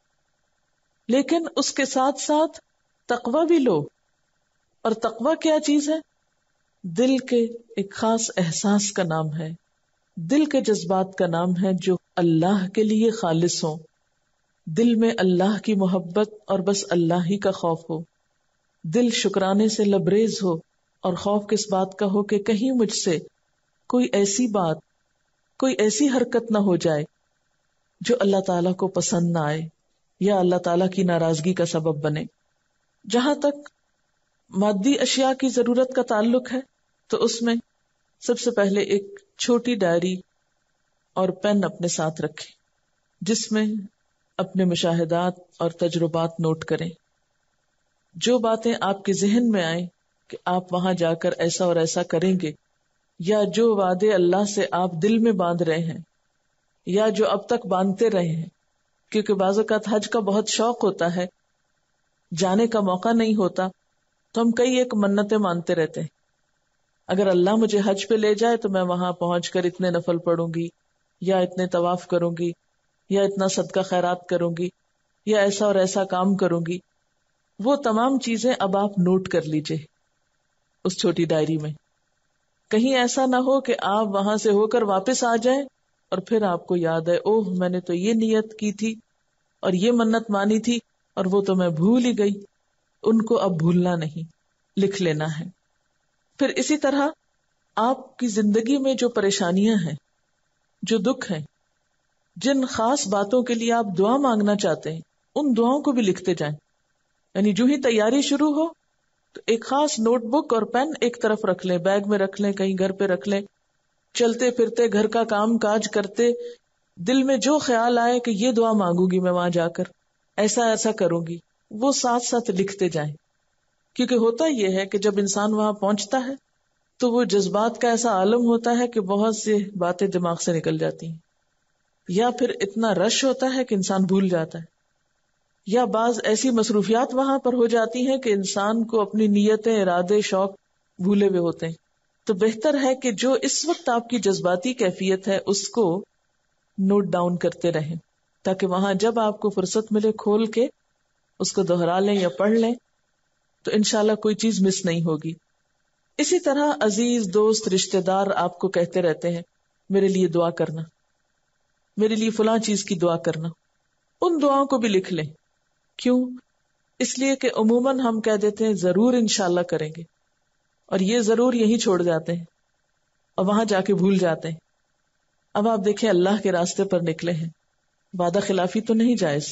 لیکن اس کے ساتھ ساتھ تقوی بھی لو. اور تقوی کیا چیز ہے؟ دل کے ایک خاص احساس کا نام ہے، دل کے جذبات کا نام ہے جو اللہ کے لیے خالص ہوں. دل میں اللہ کی محبت اور بس اللہ ہی کا خوف ہو، دل شکرانے سے لبریز ہو، اور خوف کس بات کا ہو کہ کہیں مجھ سے کوئی ایسی بات، کوئی ایسی حرکت نہ ہو جائے جو اللہ تعالیٰ کو پسند نہ آئے یا اللہ تعالیٰ کی ناراضگی کا سبب بنے. جہاں تک مادی اشیاء کی ضرورت کا تعلق ہے تو اس میں سب سے پہلے ایک چھوٹی ڈائری اور پین اپنے ساتھ رکھیں جس میں اپنے مشاہدات اور تجربات نوٹ کریں. جو باتیں آپ کے ذہن میں آئیں کہ آپ وہاں جا کر ایسا اور ایسا کریں گے، یا جو وعدے اللہ سے آپ دل میں باندھ رہے ہیں یا جو اب تک باندھتے رہے ہیں، کیونکہ بعض اوقات حج کا بہت شوق ہوتا ہے، جانے کا موقع نہیں ہوتا تو ہم کئی ایک منتیں مانتے رہتے ہیں. اگر اللہ مجھے حج پہ لے جائے تو میں وہاں پہنچ کر اتنے نفل پڑھوں گی، یا اتنے طواف کروں گی، یا اتنا صدقہ خیرات کروں گی، یا ایسا اور ایسا کام کروں گی. وہ تمام چیزیں اب آپ نوٹ کر لیجئے اس چھوٹی ڈائری میں. کہیں ایسا نہ ہو کہ آپ وہاں سے ہو کر واپس آ جائیں اور پھر آپ کو یاد ہے اوہ میں نے تو یہ نیت کی تھی اور یہ منت مانی تھی اور وہ تو میں بھول ہی گئی. ان کو اب بھولنا نہیں، لکھ لینا ہے. پھر اسی طرح آپ کی زندگی میں جو پریشانیاں ہیں، جو دکھ ہیں، جن خاص باتوں کے لیے آپ دعا مانگنا چاہتے ہیں، ان دعاؤں کو بھی لکھتے جائیں. یعنی جو ہی تیاری شروع ہو تو ایک خاص نوٹ بک اور پین ایک طرف رکھ لیں، بیگ میں رکھ لیں، کہیں گھر پہ رکھ لیں. چلتے پھرتے گھر کا کام کاج کرتے دل میں جو خیال آئے کہ یہ دعا مانگوں گی میں وہاں جا کر، ایسا ایسا کروں گی، وہ ساتھ ساتھ لکھتے جائیں. کیونکہ ہوتا یہ ہے کہ جب انسان وہاں پہنچتا ہے تو وہ جذبات کا ایسا عالم ہوتا ہے کہ بہت سی باتیں دماغ سے نکل جاتی ہیں، یا پھر اتنا رش ہوتا ہے کہ انسان بھول جاتا ہے، یا بعض ایسی مصروفیات وہاں پر ہو جاتی ہیں کہ انسان کو اپنی نیتیں، ارادے، شوق بھولے ہوئے ہوتے ہیں. تو بہتر ہے کہ جو اس وقت آپ کی جذباتی کیفیت ہے اس کو نوٹ ڈاؤن کرتے رہیں، تاکہ وہاں جب آپ کو فرصت ملے کھول کے اس کو دوہرا لیں یا پڑھ لیں تو انشاءاللہ کوئی چیز مس نہیں ہوگی. اسی طرح عزیز دوست رشتہ دار آپ کو کہتے رہتے ہیں میرے لیے دعا کرنا، میرے لیے فلاں چیز کی دعا کرنا، ان دعاؤں کو بھی لکھ لیں. کیوں؟ اس لیے کہ عموماً ہم کہہ دیتے ہیں ضرور انشاءاللہ کریں گے، اور یہ ضرور یہی چھوڑ جاتے ہیں اور وہاں جا کے بھول جاتے ہیں. اب آپ دیکھیں اللہ کے راستے پر نکلے ہیں، وعدہ خلافی تو نہیں جائز،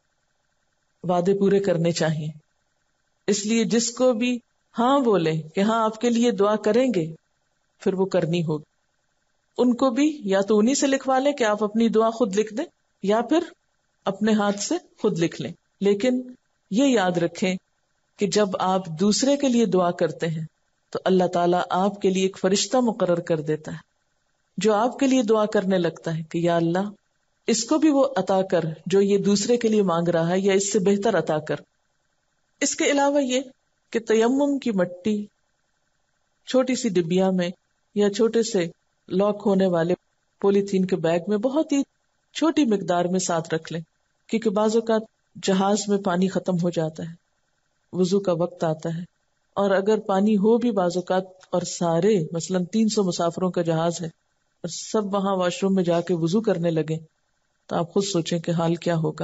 وعدے پورے کرنے چاہیے. اس لیے جس کو بھی ہاں بولے کہ ہاں آپ کے لیے دعا کریں گے پھر وہ کرنی ہوگی. ان کو بھی یا تو انہی سے لکھوا لیں کہ آپ اپنی دعا خود لکھ دیں، یا پھر اپنے ہاتھ سے خود لکھ لیں. لیکن یہ یاد رکھیں کہ جب آپ دوسرے کے لیے دعا کرتے ہیں تو اللہ تعالیٰ آپ کے لیے ایک فرشتہ مقرر کر دیتا ہے جو آپ کے لیے دعا کرنے لگتا ہے کہ یا اللہ اس کو بھی وہ عطا کر جو یہ دوسرے کے لیے مانگ رہا ہے، یا اس سے بہتر عطا کر. اس کے علاوہ یہ کہ تیمم کی مٹی چھوٹی سی ڈبیا میں یا چھوٹے سے لاک ہونے والے پولی تھین کے بیگ میں بہت ہی چھوٹی مقدار میں ساتھ رکھ لیں، کیونکہ بعض اوقات جہاز میں پانی ختم ہو جاتا ہے، وضو کا وقت آتا ہے، اور اگر پانی ہو بھی بعض اوقات اور سارے مثلاً تین سو مسافروں کا جہاز ہے اور سب وہاں واش روم میں جا کے وضو کرنے لگے تو آپ خود سوچیں کہ حال کیا ہوگا.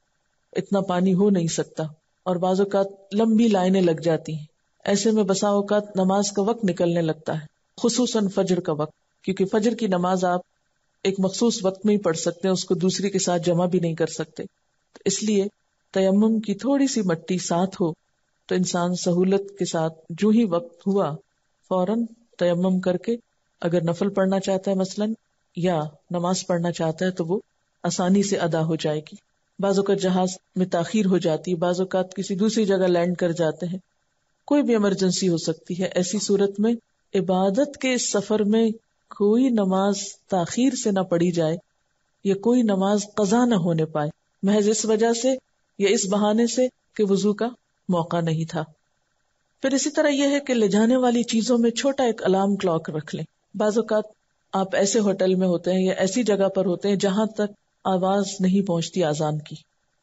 اتنا پانی ہو نہیں سکتا، اور بعض اوقات لمبی لائنیں لگ جاتی ہیں. ایسے میں بسا اوقات نماز کا وقت نکلنے لگتا ہے، خصوصاً فجر کا وقت، کیونکہ فجر کی نماز آپ ایک مخصوص وقت میں ہی پڑھ سکتے ہیں، اس کو دوسری کے ساتھ جمع بھی نہیں کر سکتے. تو اس لیے تیمم کی تھوڑی سی مٹی ساتھ ہو تو انسان سہولت کے ساتھ جو ہی وقت ہوا فوراً تیمم کر کے اگر نفل پڑھنا چاہتا ہے مثلاً یا نماز پڑھنا چاہتا ہے تو وہ آسانی سے ادا ہو جائے گی. بعض اوقات جہاز میں تاخیر ہو جاتی ہے، بعض اوقات کسی دوسری جگہ لینڈ کر جاتے ہیں، کوئی بھی ایمرجنسی ہو سکتی ہے. ایسی صورت میں عبادت کے اس سفر میں کوئی نماز تاخیر سے نہ پڑھی جائے یا کوئی نماز قضا نہ ہونے پائے، محض اس وجہ سے یا اس بہانے سے کہ وضو کا موقع نہیں تھا. پھر اسی طرح یہ ہے کہ لے جانے والی چیزوں میں چھوٹا ایک الارم کلاک رکھ لیں. بعض اوقات آپ ایسے ہوٹل میں ہوتے ہیں یا ایسی جگہ پر ہوتے ہیں جہاں تک آواز نہیں پہنچتی، آذان کی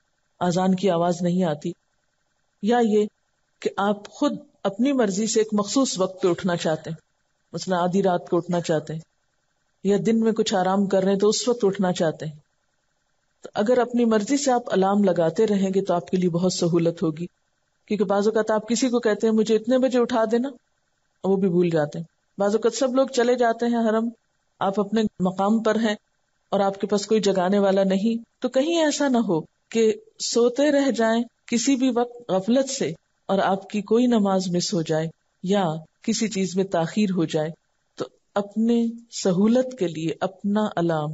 آذان کی آواز نہیں آتی، یا یہ کہ آپ خود اپنی مرضی سے ایک مخصوص وقت پہ اٹھنا چاہتے ہیں، مثلا آدھی رات کو اٹھنا چاہتے ہیں یا دن میں کچھ آرام کر رہے ہیں تو اس وقت اٹھنا چاہتے ہیں. تو اگر اپنی مرضی سے آپ الارم لگاتے رہیں گے تو آپ کے لیے بہت سہولت ہوگی، کیونکہ بعض اوقات آپ کسی کو کہتے ہیں مجھے اتنے بجے اٹھا دینا، وہ بھی بھول جاتے ہیں. بعض اوقات سب لوگ چلے جاتے ہیں حرم، آپ اپنے مقام پر ہیں اور آپ کے پاس کوئی جگانے والا نہیں، تو کہیں ایسا نہ ہو کہ سوتے رہ جائیں کسی بھی وقت غفلت سے اور آپ کی کوئی نماز مس ہو جائے یا کسی چیز میں تاخیر ہو جائے. تو اپنے سہولت کے لیے اپنا الارم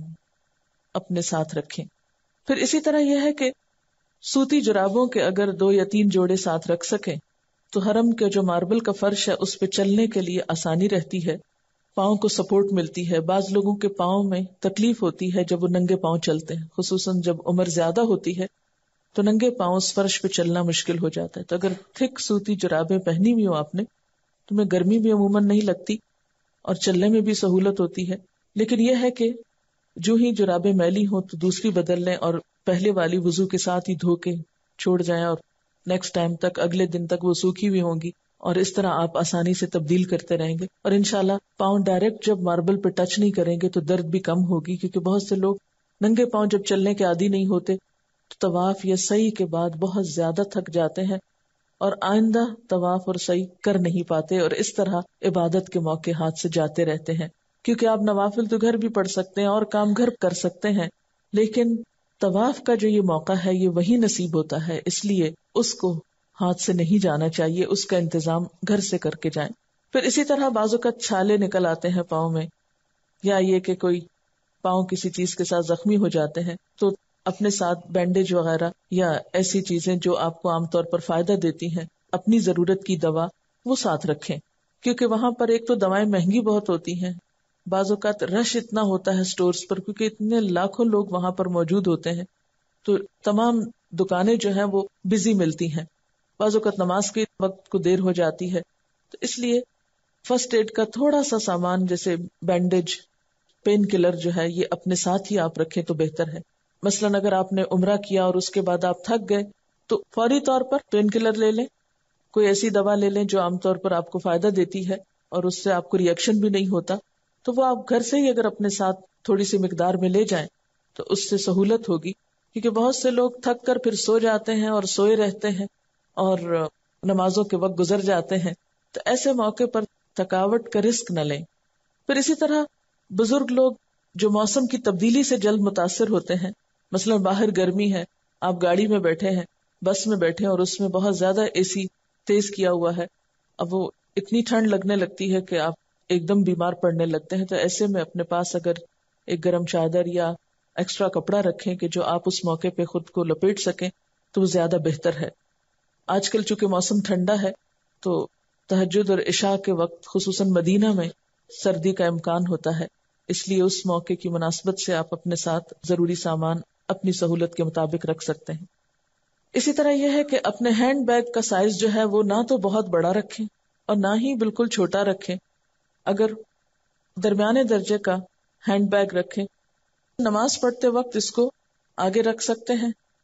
اپنے ساتھ رکھیں. پھر اسی طرح یہ ہے کہ سوتی جرابوں کے اگر دو یا تین جوڑے ساتھ رکھ سکیں تو حرم کے جو ماربل کا فرش ہے اس پہ چلنے کے لیے آسانی رہتی ہے، پاؤں کو سپورٹ ملتی ہے. بعض لوگوں کے پاؤں میں تکلیف ہوتی ہے جب وہ ننگے پاؤں چلتے ہیں، خصوصاً جب عمر زیادہ ہوتی ہے تو ننگے پاؤں اس فرش پہ چلنا مشکل ہو جاتا ہے. تو اگر تھک سوتی جرابیں پہنی ہوئی ہو آپ نے تو میں گرمی بھی عموماً نہیں لگتی اور چلنے میں بھی سہولت ہوتی ہے. لیکن یہ ہے کہ جو ہی جرابیں میلی ہوں تو دوسری بدل لیں اور پہلے والی وضو کے ساتھ ہی دھو کے چھوڑ جائیں، اور نیکسٹ ٹائم تک اگلے دن تک وہ سوکھی بھی ہوں گی، اور اس طرح آپ آسانی سے تبدیل کرتے رہیں گے. اور انشاءاللہ پاؤں ڈائریکٹ جب ماربل پہ ٹچ نہیں کریں گے تو درد بھی کم ہوگی، کیونکہ بہت سے لوگ ننگے پاؤں جب چلنے کے عادی نہیں ہوتے تو طواف یا سعی کے بعد بہت زیادہ تھک جاتے ہیں اور آئندہ طواف اور سعی کر نہیں پاتے، اور اس طرح عبادت کے موقع ہاتھ سے جاتے رہتے ہیں. کیونکہ آپ نوافل تو گھر بھی پڑھ سکتے ہیں اور کام گھر کر سکتے ہیں، لیکن طواف کا جو یہ موقع ہے یہ وہی نصیب ہوتا ہے، اس لیے اس کو ہاتھ سے نہیں جانا چاہیے، اس کا انتظام گھر سے کر کے جائیں. پھر اسی طرح بازو کا چھالے نکل آتے ہیں پاؤں میں، یا یہ کہ کوئی پاؤں کسی چیز کے ساتھ زخمی ہو جاتے ہیں تو اپنے ساتھ بینڈیج وغیرہ یا ایسی چیزیں جو آپ کو عام طور پر فائدہ دیتی ہیں، اپنی ضرورت کی دوا وہ ساتھ رکھیں. کیونکہ وہاں پر ایک تو دوائیں مہنگی بہت ہوتی ہیں، بعض اوقات رش اتنا ہوتا ہے سٹورز پر کیونکہ اتنے لاکھوں لوگ وہاں پر موجود ہوتے ہیں تو تمام دکانیں جو ہیں وہ بزی ملتی ہیں. بعض اوقات نماز کے وقت کو دیر ہو جاتی ہے، تو اس لیے فرسٹ ایڈ کا تھوڑا سا سامان جیسے بینڈیج، پین کلر جو ہے یہ اپنے ساتھ ہی آپ رکھیں تو بہتر ہے. مثلاً اگر آپ نے عمرہ کیا اور اس کے بعد آپ تھک گئے تو فوری طور پر پین کلر لے لیں، کوئی ایسی دوا لے لیں جو عام طور پر آپ کو فائدہ دیتی ہے اور اس سے آپ کو ری ایکشن بھی نہیں ہوتا، تو وہ آپ گھر سے ہی اگر اپنے ساتھ تھوڑی سی مقدار میں لے جائیں تو اس سے سہولت ہوگی. کیونکہ بہت سے لوگ تھک کر پھر سو جاتے ہیں اور سوئے رہتے ہیں اور نمازوں کے وقت گزر جاتے ہیں، تو ایسے موقع پر تھکاوٹ کا رسک نہ لیں. پھر اسی طرح بزرگ لوگ جو موسم کی تبدیلی سے جلد متاثر ہوتے ہیں، مثلا باہر گرمی ہے، آپ گاڑی میں بیٹھے ہیں، بس میں بیٹھے ہیں اور اس میں بہت زیادہ اے سی تیز کیا ہوا ہے، اب وہ اتنی ٹھنڈ لگنے لگتی ہے کہ آپ ایک دم بیمار پڑنے لگتے ہیں. تو ایسے میں اپنے پاس اگر ایک گرم چادر یا ایکسٹرا کپڑا رکھیں کہ جو آپ اس موقع پہ خود کو لپیٹ سکیں تو وہ زیادہ بہتر ہے. آج کل چونکہ موسم ٹھنڈا ہے تو تہجد اور عشاء کے وقت خصوصاً مدینہ میں سردی کا امکان ہوتا ہے، اس لیے اس موقع کی مناسبت سے آپ اپنے ساتھ ضروری سامان اپنی سہولت کے مطابق رکھ سکتے ہیں. اسی طرح یہ ہے کہ اپنے ہینڈ بیگ کا سائز جو ہے وہ نہ تو بہت بڑا رکھیں اور نہ ہی بالکل چھوٹا رکھیں. اگر درمیانے درجے کا ہینڈ بیگ رکھیں، نماز پڑھتے وقت اس کو آگے رکھ سکتے ہیں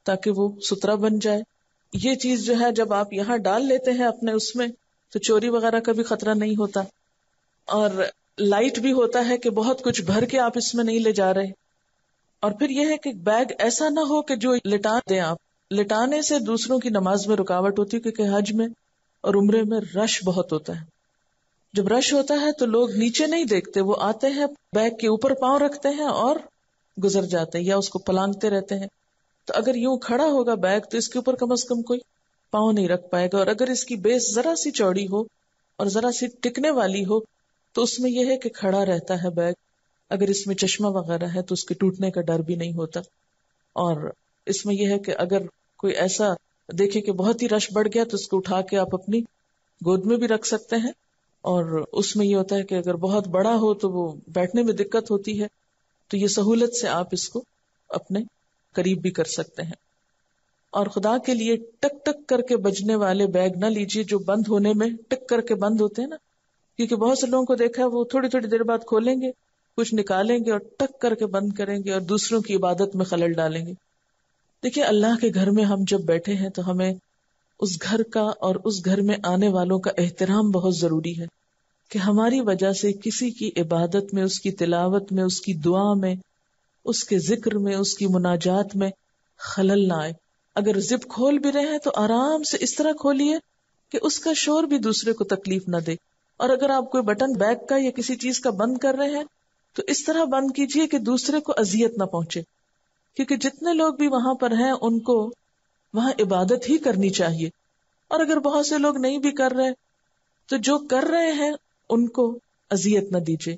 تاکہ وہ ستھرا بن جائے. یہ چیز جو ہے جب آپ یہاں ڈال لیتے ہیں اپنے اس میں تو چوری وغیرہ کا بھی خطرہ نہیں ہوتا. اور لائٹ بھی ہوتا ہے کہ بہت کچھ بھر کے آپ اس میں نہیں لے جا رہے. اور پھر یہ ہے کہ بیگ ایسا نہ ہو کہ جو لٹا دیں آپ. لٹانے سے دوسروں کی نماز میں رکاوٹ ہوتی ہے, کیونکہ حج میں اور عمرے میں رش بہت ہوتا ہے. جب رش ہوتا ہے تو لوگ نیچے نہیں دیکھتے, وہ آتے ہیں بیگ کے اوپر پاؤں رکھتے ہیں اور گزر جاتے ہیں یا اس کو پلانگتے رہتے ہیں. تو اگر یوں کھڑا ہوگا بیگ تو اس کے اوپر کم از کم کوئی پاؤں نہیں رکھ پائے گا. اور اگر اس کی بیس ذرا سی چوڑی ہو اور ذرا سی ٹکنے والی ہو تو اس میں یہ ہے کہ کھڑا رہتا ہے بیگ. اگر اس میں چشمہ وغیرہ ہے تو اس کے ٹوٹنے کا ڈر بھی نہیں ہوتا. اور اس میں یہ ہے کہ اگر کوئی ایسا دیکھے کہ بہت ہی رش بڑھ گیا تو اس کو اٹھا کے آپ اپنی گود میں بھی رکھ سکتے ہیں. اور اس میں یہ ہوتا ہے کہ اگر بہت بڑا ہو تو وہ بیٹھنے میں دقت ہوتی ہے, تو یہ سہولت سے آپ اس کو اپنے قریب بھی کر سکتے ہیں. اور خدا کے لیے ٹک ٹک کر کے بجنے والے بیگ نہ لیجیے جو بند ہونے میں ٹک کر کے بند ہوتے ہیں نا, کیونکہ بہت سے لوگوں کو دیکھا ہے وہ تھوڑی تھوڑی دیر بعد کھولیں گے, کچھ نکالیں گے اور ٹک کر کے بند کریں گے اور دوسروں کی عبادت میں خلل ڈالیں گے. دیکھیے اللہ کے گھر میں ہم جب بیٹھے ہیں تو ہمیں اس گھر کا اور اس گھر میں آنے والوں کا احترام بہت ضروری ہے کہ ہماری وجہ سے کسی کی عبادت میں, اس کی تلاوت میں, اس کی دعا میں, اس کے ذکر میں, اس کی مناجات میں خلل نہ آئے. اگر زپ کھول بھی رہے ہیں تو آرام سے اس طرح کھولیے کہ اس کا شور بھی دوسرے کو تکلیف نہ دے. اور اگر آپ کوئی بٹن بیگ کا یا کسی چیز کا بند کر رہے ہیں تو اس طرح بند کیجئے کہ دوسرے کو اذیت نہ پہنچے, کیونکہ جتنے لوگ بھی وہاں پر ہیں ان کو وہاں عبادت ہی کرنی چاہیے. اور اگر بہت سے لوگ نہیں بھی کر رہے تو جو کر رہے ہیں ان کو اذیت نہ دیجیے.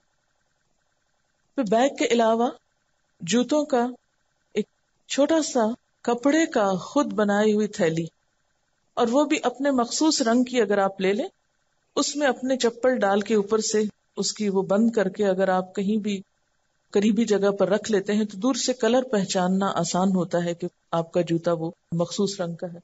پھر بیگ کے علاوہ جوتوں کا ایک چھوٹا سا کپڑے کا خود بنائی ہوئی تھیلی, اور وہ بھی اپنے مخصوص رنگ کی اگر آپ لے لیں, اس میں اپنے چپل ڈال کے اوپر سے اس کی وہ بند کر کے اگر آپ کہیں بھی قریبی جگہ پر رکھ لیتے ہیں تو دور سے کلر پہچاننا آسان ہوتا ہے کہ آپ کا جوتا وہ مخصوص رنگ کا ہے.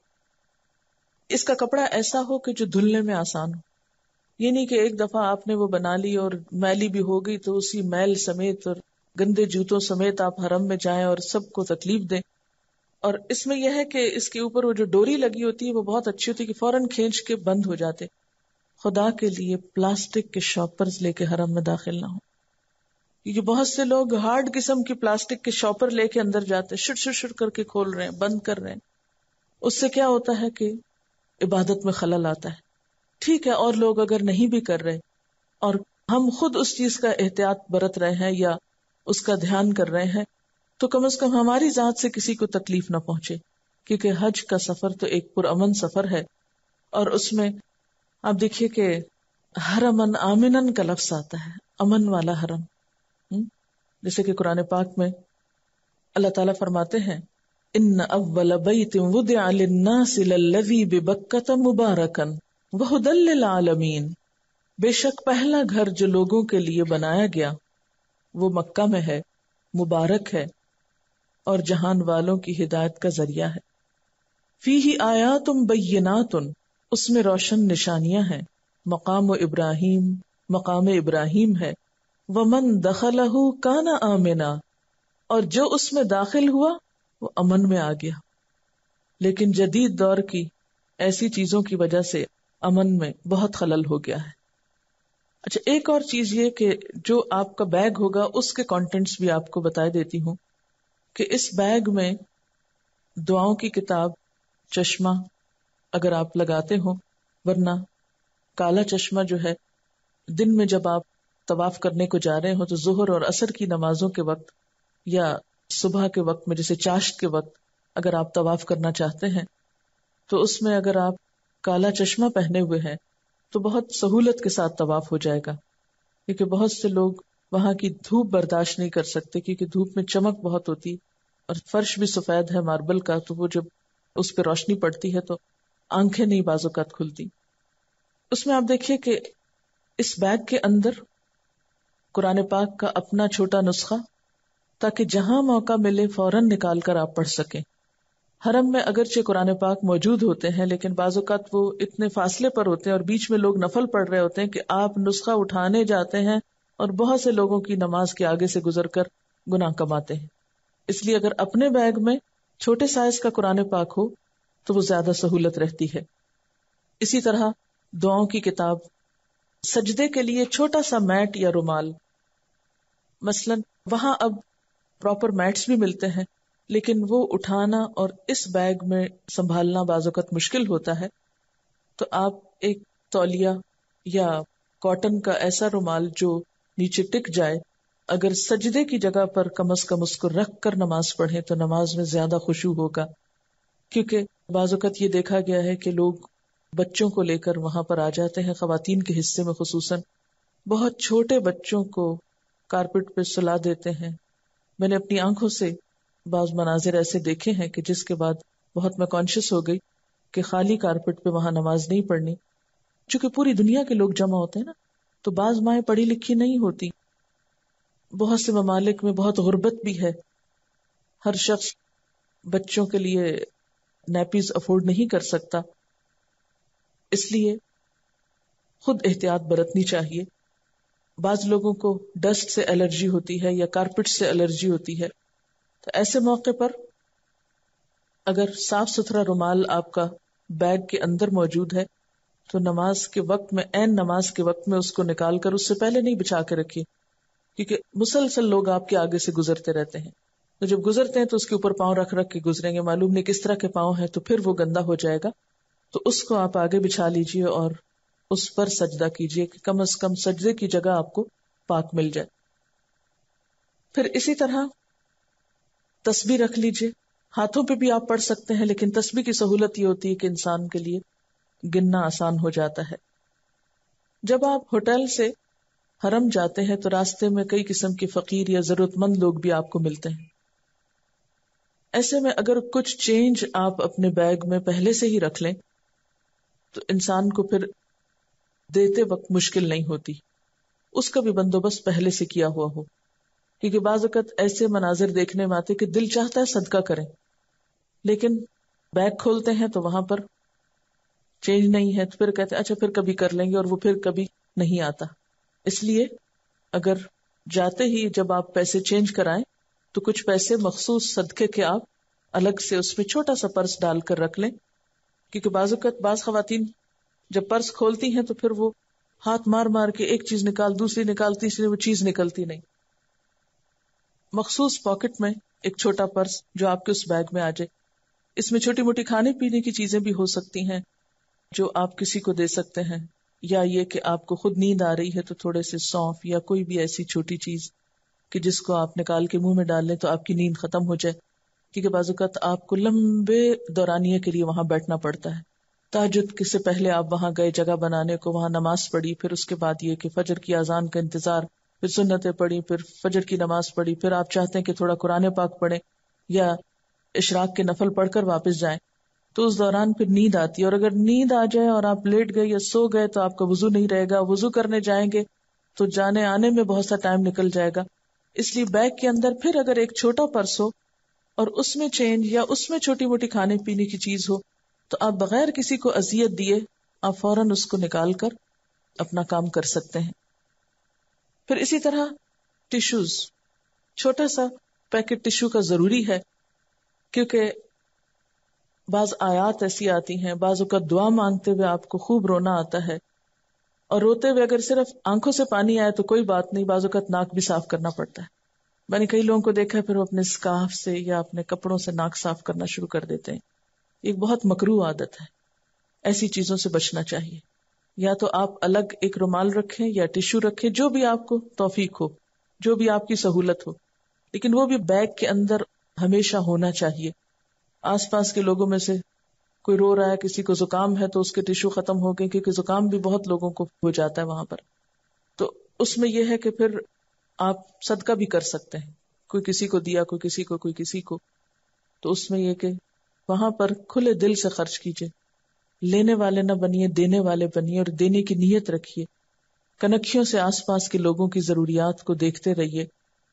اس کا کپڑا ایسا ہو کہ جو دھلنے میں آسان ہو. یہ نہیں کہ ایک دفعہ آپ نے وہ بنا لی اور میلی بھی ہو گئی تو اسی میل سمیت اور گندے جوتوں سمیت آپ حرم میں جائیں اور سب کو تکلیف دیں. اور اس میں یہ ہے کہ اس کے اوپر وہ جو ڈوری لگی ہوتی ہے وہ بہت اچھی ہوتی ہے کہ فوراً کھینچ کے بند ہو جاتے. خدا کے لیے پلاسٹک کے شاپرز لے کے حرم میں داخل نہ ہو, کیونکہ بہت سے لوگ ہارڈ قسم کی پلاسٹک کے شاپر لے کے اندر جاتے, شٹ شٹ شٹ کر کے کھول رہے ہیں, بند کر رہے ہیں. اس سے کیا ہوتا ہے کہ عبادت میں خلل آتا ہے. ٹھیک ہے, اور لوگ اگر نہیں بھی کر رہے اور ہم خود اس چیز کا احتیاط برت رہے ہیں یا اس کا دھیان کر رہے ہیں تو کم از کم ہماری ذات سے کسی کو تکلیف نہ پہنچے, کیونکہ حج کا سفر تو ایک پرامن سفر ہے. اور اس میں آپ دیکھیے کہ حرمن آمنن کا لفظ آتا ہے, امن والا حرم. جیسے کہ قرآن پاک میں اللہ تعالیٰ فرماتے ہیں ان اول بیت وضع للناس للذی ببکۃ مبارکا وہدی للعالمین, بے شک پہلا گھر جو لوگوں کے لیے بنایا گیا وہ مکہ میں ہے, مبارک ہے اور جہان والوں کی ہدایت کا ذریعہ ہے. فیہ آیات بینات, اس میں روشن نشانیاں ہیں. مقام و ابراہیم, مقام ابراہیم ہے. ومن دخلہ کان آمنا, اور جو اس میں داخل ہوا وہ امن میں آ گیا. لیکن جدید دور کی ایسی چیزوں کی وجہ سے امن میں بہت خلل ہو گیا ہے. اچھا, ایک اور چیز یہ کہ جو آپ کا بیگ ہوگا اس کے کانٹینٹس بھی آپ کو بتا دیتی ہوں کہ اس بیگ میں دعاؤں کی کتاب, چشمہ اگر آپ لگاتے ہو, ورنہ کالا چشمہ جو ہے دن میں جب آپ طواف کرنے کو جا رہے ہو تو ظہر اور عصر کی نمازوں کے وقت یا صبح کے وقت میں جیسے چاشت کے وقت اگر آپ طواف کرنا چاہتے ہیں تو اس میں اگر آپ کالا چشمہ پہنے ہوئے ہیں تو بہت سہولت کے ساتھ طواف ہو جائے گا, کیونکہ بہت سے لوگ وہاں کی دھوپ برداشت نہیں کر سکتے کیونکہ دھوپ میں چمک بہت ہوتی اور فرش بھی سفید ہے ماربل کا, تو وہ جب اس پہ روشنی پڑتی ہے تو آنکھیں نہیں بعض اوقات کھلتی. اس میں آپ دیکھیے کہ اس بیگ کے اندر قرآن پاک کا اپنا چھوٹا نسخہ, تاکہ جہاں موقع ملے فوراً نکال کر آپ پڑھ سکیں. حرم میں اگرچہ قرآن پاک موجود ہوتے ہیں لیکن بعض اوقات وہ اتنے فاصلے پر ہوتے ہیں اور بیچ میں لوگ نفل پڑھ رہے ہوتے ہیں کہ آپ نسخہ اٹھانے جاتے ہیں اور بہت سے لوگوں کی نماز کے آگے سے گزر کر گناہ کماتے ہیں. اس لیے اگر اپنے بیگ میں چھوٹے سائز کا قرآن پاک ہو تو وہ زیادہ سہولت رہتی ہے. اسی طرح دعاؤں کی کتاب، سجدے کے لیے چھوٹا سا میٹ یا رومال. مثلا وہاں اب پراپر میٹس بھی ملتے ہیں، لیکن وہ اٹھانا اور اس بیگ میں سنبھالنا بعض اوقات مشکل ہوتا ہے، تو آپ ایک تولیہ یا کاٹن کا ایسا رومال جو نیچے ٹک جائے، اگر سجدے کی جگہ پر کم از کم اس کو رکھ کر نماز پڑھیں تو نماز میں زیادہ خشوع ہوگا. کیونکہ بعض اوقات یہ دیکھا گیا ہے کہ لوگ بچوں کو لے کر وہاں پر آ جاتے ہیں، خواتین کے حصے میں خصوصاً بہت چھوٹے بچوں کو کارپٹ پہ سلا دیتے ہیں. میں نے اپنی آنکھوں سے بعض مناظر ایسے دیکھے ہیں کہ جس کے بعد بہت میں کانشیس ہو گئی کہ خالی کارپٹ پہ وہاں نماز نہیں پڑھنی. چونکہ پوری دنیا کے لوگ جمع ہوتے ہیں نا، تو بعض مائیں پڑھی لکھی نہیں ہوتی، بہت سے ممالک میں بہت غربت بھی ہے، ہر شخص بچوں کے لیے نیپیز افورڈ نہیں کر سکتا، اس لیے خود احتیاط برتنی چاہیے. بعض لوگوں کو ڈسٹ سے الرجی ہوتی ہے یا کارپٹ سے الرجی ہوتی ہے، تو ایسے موقع پر اگر صاف ستھرا رومال آپ کا بیگ کے اندر موجود ہے تو نماز کے وقت میں، عین نماز کے وقت میں اس کو نکال کر اس سے پہلے نہیں بچھا کے رکھیے، کیونکہ مسلسل لوگ آپ کے آگے سے گزرتے رہتے ہیں. تو جب گزرتے ہیں تو اس کے اوپر پاؤں رکھ رکھ کے گزریں گے، معلوم نہیں کس طرح کے پاؤں ہیں، تو پھر وہ گندا ہو جائے گا. تو اس کو آپ آگے بچھا لیجئے اور اس پر سجدہ کیجئے کہ کم از کم سجدے کی جگہ آپ کو پاک مل جائے. پھر اسی طرح تسبیح رکھ لیجئے. ہاتھوں پہ بھی آپ پڑھ سکتے ہیں، لیکن تسبیح کی سہولت یہ ہوتی ہے کہ انسان کے لیے گننا آسان ہو جاتا ہے. جب آپ ہوٹل سے حرم جاتے ہیں تو راستے میں کئی قسم کے فقیر یا ضرورت مند لوگ بھی آپ کو ملتے ہیں. ایسے میں اگر کچھ چینج آپ اپنے بیگ میں پہلے سے ہی رکھ لیں تو انسان کو پھر دیتے وقت مشکل نہیں ہوتی، اس کا بھی بندوبست پہلے سے کیا ہوا ہو. کیونکہ بعض اوقات ایسے مناظر دیکھنے میں آتے کہ دل چاہتا ہے صدقہ کریں، لیکن بیگ کھولتے ہیں تو وہاں پر چینج نہیں ہے، تو پھر کہتے ہیں اچھا پھر کبھی کر لیں گے، اور وہ پھر کبھی نہیں آتا. اس لیے اگر جاتے ہی جب آپ پیسے چینج کرائیں تو کچھ پیسے مخصوص صدقے کے آپ الگ سے اس میں چھوٹا سا پرس ڈال کر رکھ لیں. کیونکہ بعض اوقات بعض خواتین جب پرس کھولتی ہیں تو پھر وہ ہاتھ مار مار کے ایک چیز نکال، دوسری نکال، تیسری، وہ چیز نکلتی نہیں. مخصوص پاکٹ میں ایک چھوٹا پرس جو آپ کے اس بیگ میں آ جائے، اس میں چھوٹی موٹی کھانے پینے کی چیزیں بھی ہو سکتی ہیں جو آپ کسی کو دے سکتے ہیں، یا یہ کہ آپ کو خود نیند آ رہی ہے تو تھوڑے سے سونف یا کوئی بھی ایسی چھوٹی چیز کہ جس کو آپ نکال کے منہ میں ڈال لیں تو آپ کی نیند ختم ہو جائے. کیونکہ بعض اوقات آپ کو لمبے دورانیے کے لیے وہاں بیٹھنا پڑتا ہے. تہجد کے سے پہلے آپ وہاں گئے جگہ بنانے کو، وہاں نماز پڑھی، پھر اس کے بعد یہ کہ فجر کی اذان کا انتظار، پھر سنتیں پڑھی، پھر فجر کی نماز پڑھی، پھر آپ چاہتے ہیں کہ تھوڑا قرآن پاک پڑھیں یا اشراق کے نفل پڑھ کر واپس جائیں، تو اس دوران پھر نیند آتی ہے. اور اگر نیند آ جائے اور آپ لیٹ گئے یا سو گئے تو آپ کا وضو نہیں رہے گا، وضو کرنے جائیں گے تو جانے آنے میں بہت سا ٹائم نکل جائے گا. اس لیے بیگ کے اندر پھر اگر ایک چھوٹا پرس ہو اور اس میں چینج یا اس میں چھوٹی موٹی کھانے پینے کی چیز ہو تو آپ بغیر کسی کو اذیت دیے آپ فوراً اس کو نکال کر اپنا کام کر سکتے ہیں. پھر اسی طرح ٹیشوز، چھوٹا سا پیکٹ ٹیشو کا ضروری ہے، کیونکہ بعض آیات ایسی آتی ہیں، بعض اوقات دعا مانگتے ہوئے آپ کو خوب رونا آتا ہے، اور روتے ہوئے اگر صرف آنکھوں سے پانی آئے تو کوئی بات نہیں، بعض اوقات ناک بھی صاف کرنا پڑتا ہے. میں نے کئی لوگوں کو دیکھا ہے پھر وہ اپنے سکارف سے یا اپنے کپڑوں سے ناک صاف کرنا شروع کر دیتے ہیں. ایک بہت مکروہ عادت ہے، ایسی چیزوں سے بچنا چاہیے. یا تو آپ الگ ایک رومال رکھیں یا ٹیشو رکھیں، جو بھی آپ کو توفیق ہو، جو بھی آپ کی سہولت ہو، لیکن وہ بھی بیگ کے اندر ہمیشہ ہونا چاہیے. آس پاس کے لوگوں میں سے کوئی رو رہا ہے، کسی کو زکام ہے تو اس کے ٹیشو ختم ہو گئے، کیونکہ زکام بھی بہت لوگوں کو ہو جاتا ہے وہاں پر. تو اس میں یہ ہے کہ پھر آپ صدقہ بھی کر سکتے ہیں، کوئی کسی کو دیا، کوئی کسی کو، کوئی کسی کو. تو اس میں یہ کہ وہاں پر کھلے دل سے خرچ کیجئے، لینے والے نہ بنیے، دینے والے بنیے، اور دینے کی نیت رکھیے. کنکھیوں سے آس پاس کے لوگوں کی ضروریات کو دیکھتے رہیے.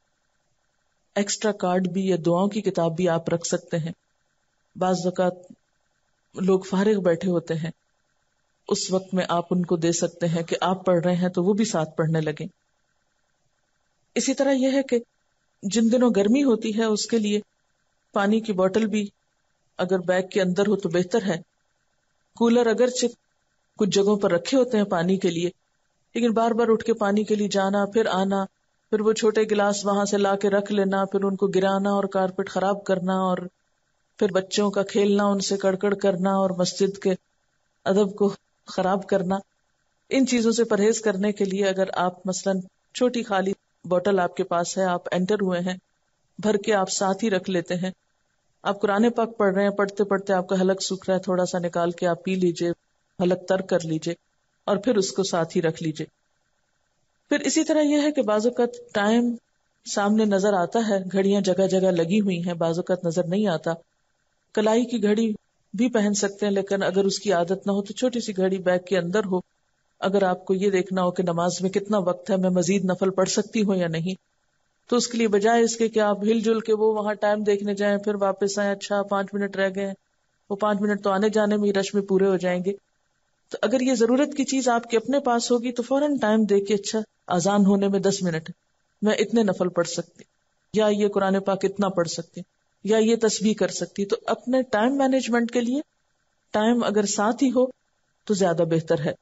ایکسٹرا کارڈ بھی یا دعاؤں کی کتاب بھی آپ رکھ سکتے ہیں. بعض اوقات لوگ فارغ بیٹھے ہوتے ہیں، اس وقت میں آپ ان کو دے سکتے ہیں کہ آپ پڑھ رہے ہیں تو وہ بھی ساتھ پڑھنے لگیں. اسی طرح یہ ہے کہ جن دنوں گرمی ہوتی ہے اس کے لیے پانی کی بوتل بھی اگر بیگ کے اندر ہو تو بہتر ہے. کولر اگرچہ کچھ جگہوں پر رکھے ہوتے ہیں پانی کے لیے، لیکن بار بار اٹھ کے پانی کے لیے جانا پھر آنا، پھر وہ چھوٹے گلاس وہاں سے لا کے رکھ لینا، پھر ان کو گرانا اور کارپیٹ خراب کرنا، اور پھر بچوں کا کھیلنا، ان سے کڑکڑ کرنا اور مسجد کے ادب کو خراب کرنا. ان چیزوں سے پرہیز کرنے کے لیے اگر آپ مثلاً چھوٹی خالی بوتل آپ کے پاس ہے، آپ انٹر ہوئے ہیں، بھر کے آپ ساتھ ہی رکھ لیتے ہیں. آپ قرآن پاک پڑھ رہے ہیں، پڑھتے پڑھتے آپ کا حلق سوکھ رہا ہے، تھوڑا سا نکال کے آپ پی لیجئے، حلق تر کر لیجئے اور پھر اس کو ساتھ ہی رکھ لیجئے. پھر اسی طرح یہ ہے کہ بعض اوقات ٹائم سامنے نظر آتا ہے، گھڑیاں جگہ جگہ لگی ہوئی ہیں، بعض اوقات نظر نہیں آتا. کلائی کی گھڑی بھی پہن سکتے ہیں، لیکن اگر اس کی عادت نہ ہو تو چھوٹی سی گھڑی بیگ کے اندر ہو. اگر آپ کو یہ دیکھنا ہو کہ نماز میں کتنا وقت ہے، میں مزید نفل پڑھ سکتی ہوں یا نہیں، تو اس کے لیے بجائے اس کے کہ آپ ہل جل کے وہ وہاں ٹائم دیکھنے جائیں پھر واپس آئیں، اچھا پانچ منٹ رہ گئے ہیں، وہ پانچ منٹ تو آنے جانے میں رش میں پورے ہو جائیں گے. تو اگر یہ ضرورت کی چیز آپ کے اپنے پاس ہوگی تو فوراً ٹائم دے کے اچھا اذان ہونے میں دس منٹ میں اتنے نفل پڑھ سکتی، یا یہ قرآن پاک اتنا پڑھ سکتی، یا یہ تسبیح کر سکتی. تو اپنے ٹائم مینجمنٹ کے لیے ٹائم اگر ساتھ ہی ہو تو زیادہ بہتر ہے.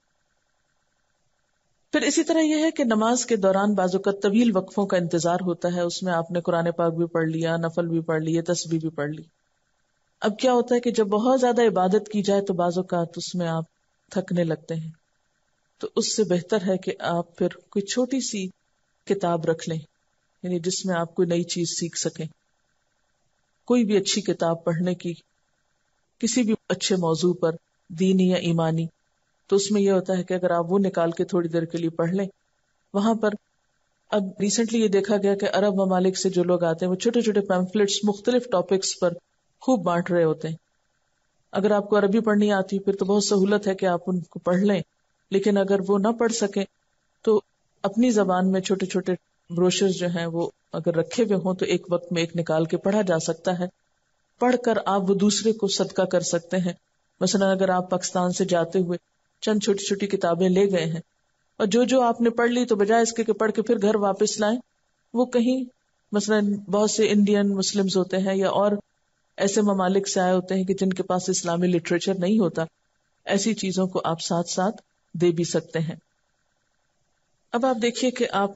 پھر اسی طرح یہ ہے کہ نماز کے دوران بعض اوقات طویل وقفوں کا انتظار ہوتا ہے، اس میں آپ نے قرآن پاک بھی پڑھ لیا، نفل بھی پڑھ لیے، تسبیح بھی پڑھ لی. اب کیا ہوتا ہے کہ جب بہت زیادہ عبادت کی جائے تو بعض اوقات اس میں آپ تھکنے لگتے ہیں، تو اس سے بہتر ہے کہ آپ پھر کوئی چھوٹی سی کتاب رکھ لیں، یعنی جس میں آپ کوئی نئی چیز سیکھ سکیں. کوئی بھی اچھی کتاب پڑھنے کی، کسی بھی اچھے موضوع پر، دینی یا ایمانی، تو اس میں یہ ہوتا ہے کہ اگر آپ وہ نکال کے تھوڑی دیر کے لیے پڑھ لیں. وہاں پر اب ریسنٹلی یہ دیکھا گیا کہ عرب ممالک سے جو لوگ آتے ہیں وہ چھوٹے چھوٹے پیمفلٹس مختلف ٹاپکس پر خوب بانٹ رہے ہوتے ہیں. اگر آپ کو عربی پڑھنی آتی پھر تو بہت سہولت ہے کہ آپ ان کو پڑھ لیں، لیکن اگر وہ نہ پڑھ سکیں تو اپنی زبان میں چھوٹے چھوٹے بروشر جو ہیں وہ اگر رکھے ہوئے ہوں تو ایک وقت میں ایک نکال کے پڑھا جا سکتا ہے. پڑھ کر آپ وہ دوسرے کو صدقہ کر سکتے ہیں. مثلا اگر آپ پاکستان سے جاتے ہوئے چند چھوٹی چھوٹی کتابیں لے گئے ہیں اور جو جو آپ نے پڑھ لی تو بجائے اس کے کہ پڑھ کے پھر گھر واپس لائیں، وہ کہیں مثلا بہت سے انڈین مسلمز ہوتے ہیں یا اور ایسے ممالک سے آئے ہوتے ہیں کہ جن کے پاس اسلامی لٹریچر نہیں ہوتا، ایسی چیزوں کو آپ ساتھ ساتھ دے بھی سکتے ہیں. اب آپ دیکھیے کہ آپ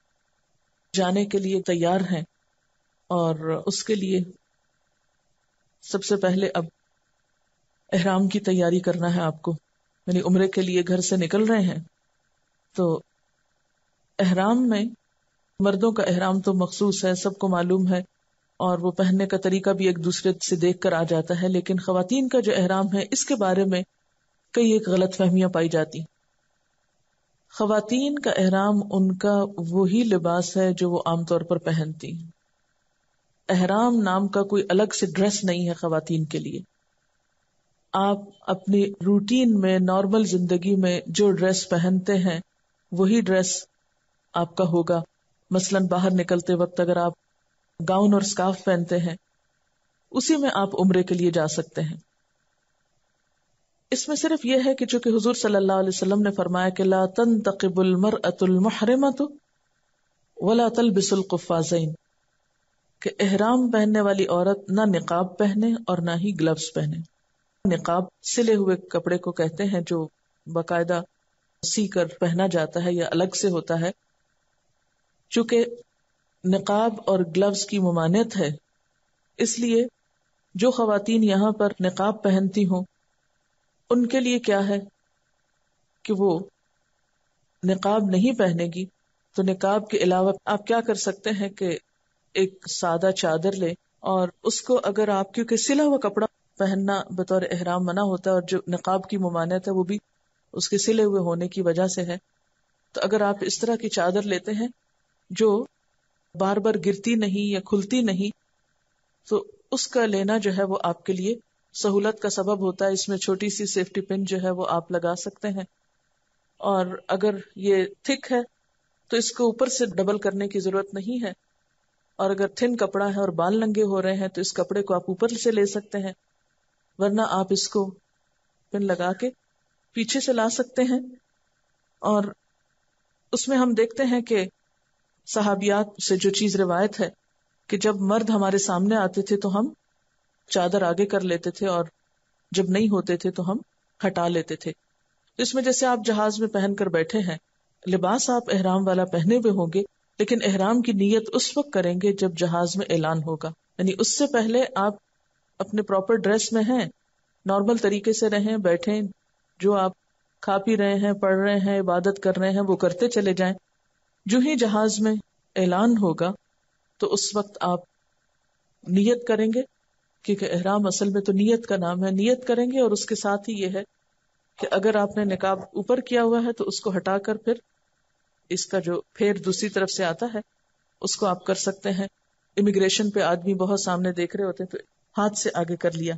جانے کے لیے تیار ہیں اور اس کے لیے سب سے پہلے اب احرام کی تیاری کرنا ہے آپ کو، یعنی عمرے کے لیے گھر سے نکل رہے ہیں. تو احرام میں مردوں کا احرام تو مخصوص ہے، سب کو معلوم ہے، اور وہ پہننے کا طریقہ بھی ایک دوسرے سے دیکھ کر آ جاتا ہے. لیکن خواتین کا جو احرام ہے اس کے بارے میں کئی ایک غلط فہمیاں پائی جاتی. خواتین کا احرام ان کا وہی لباس ہے جو وہ عام طور پر پہنتی. احرام نام کا کوئی الگ سے ڈریس نہیں ہے خواتین کے لیے. آپ اپنی روٹین میں نارمل زندگی میں جو ڈریس پہنتے ہیں وہی ڈریس آپ کا ہوگا. مثلاً باہر نکلتے وقت اگر آپ گاؤن اور سکارف پہنتے ہیں اسی میں آپ عمرے کے لیے جا سکتے ہیں. اس میں صرف یہ ہے کہ چونکہ حضور صلی اللہ علیہ وسلم نے فرمایا کہ لا تنتقب المرأة المحرمة ولا تلبس القفازین، کہ احرام پہننے والی عورت نہ نقاب پہنے اور نہ ہی گلوز پہنے. نقاب سلے ہوئے کپڑے کو کہتے ہیں جو باقاعدہ سی کر پہنا جاتا ہے یا الگ سے ہوتا ہے. چونکہ نقاب اور گلوز کی ممانعت ہے اس لیے جو خواتین یہاں پر نقاب پہنتی ہوں ان کے لیے کیا ہے کہ وہ نقاب نہیں پہنے گی تو نقاب کے علاوہ آپ کیا کر سکتے ہیں کہ ایک سادہ چادر لیں اور اس کو اگر آپ، کیونکہ سلا ہوا کپڑا پہننا بطور احرام منع ہوتا ہے اور جو نقاب کی ممانعت ہے وہ بھی اس کے سلے ہوئے ہونے کی وجہ سے ہے، تو اگر آپ اس طرح کی چادر لیتے ہیں جو بار بار گرتی نہیں یا کھلتی نہیں تو اس کا لینا جو ہے وہ آپ کے لیے سہولت کا سبب ہوتا ہے. اس میں چھوٹی سی سیفٹی پن جو ہے وہ آپ لگا سکتے ہیں، اور اگر یہ تھک ہے تو اس کو اوپر سے ڈبل کرنے کی ضرورت نہیں ہے، اور اگر تھن کپڑا ہے اور بال ننگے ہو رہے ہیں تو اس کپڑے کو آپ اوپر سے لے سکتے ہیں، ورنہ آپ اس کو پن لگا کے پیچھے سے لا سکتے ہیں. اور اس میں ہم دیکھتے ہیں کہ صحابیات سے جو چیز روایت ہے کہ جب مرد ہمارے سامنے آتے تھے تو ہم چادر آگے کر لیتے تھے اور جب نہیں ہوتے تھے تو ہم ہٹا لیتے تھے. اس میں جیسے آپ جہاز میں پہن کر بیٹھے ہیں، لباس آپ احرام والا پہنے ہوئے ہوں گے، لیکن احرام کی نیت اس وقت کریں گے جب جہاز میں اعلان ہوگا. یعنی اس سے پہلے آپ اپنے پراپر ڈریس میں ہیں، نارمل طریقے سے رہیں، بیٹھیں، جو آپ کھا پی رہے ہیں، پڑھ رہے ہیں، عبادت کر رہے ہیں وہ کرتے چلے جائیں. جو ہی جہاز میں اعلان ہوگا تو اس وقت آپ نیت کریں گے، کیونکہ احرام اصل میں تو نیت کا نام ہے. نیت کریں گے اور اس کے ساتھ ہی یہ ہے کہ اگر آپ نے نقاب اوپر کیا ہوا ہے تو اس کو ہٹا کر پھر اس کا جو پھیر دوسری طرف سے آتا ہے اس کو آپ کر سکتے ہیں. امیگریشن پہ آدمی بہت سامنے دیکھ رہے ہوتے ہیں تو ہاتھ سے آگے کر لیا،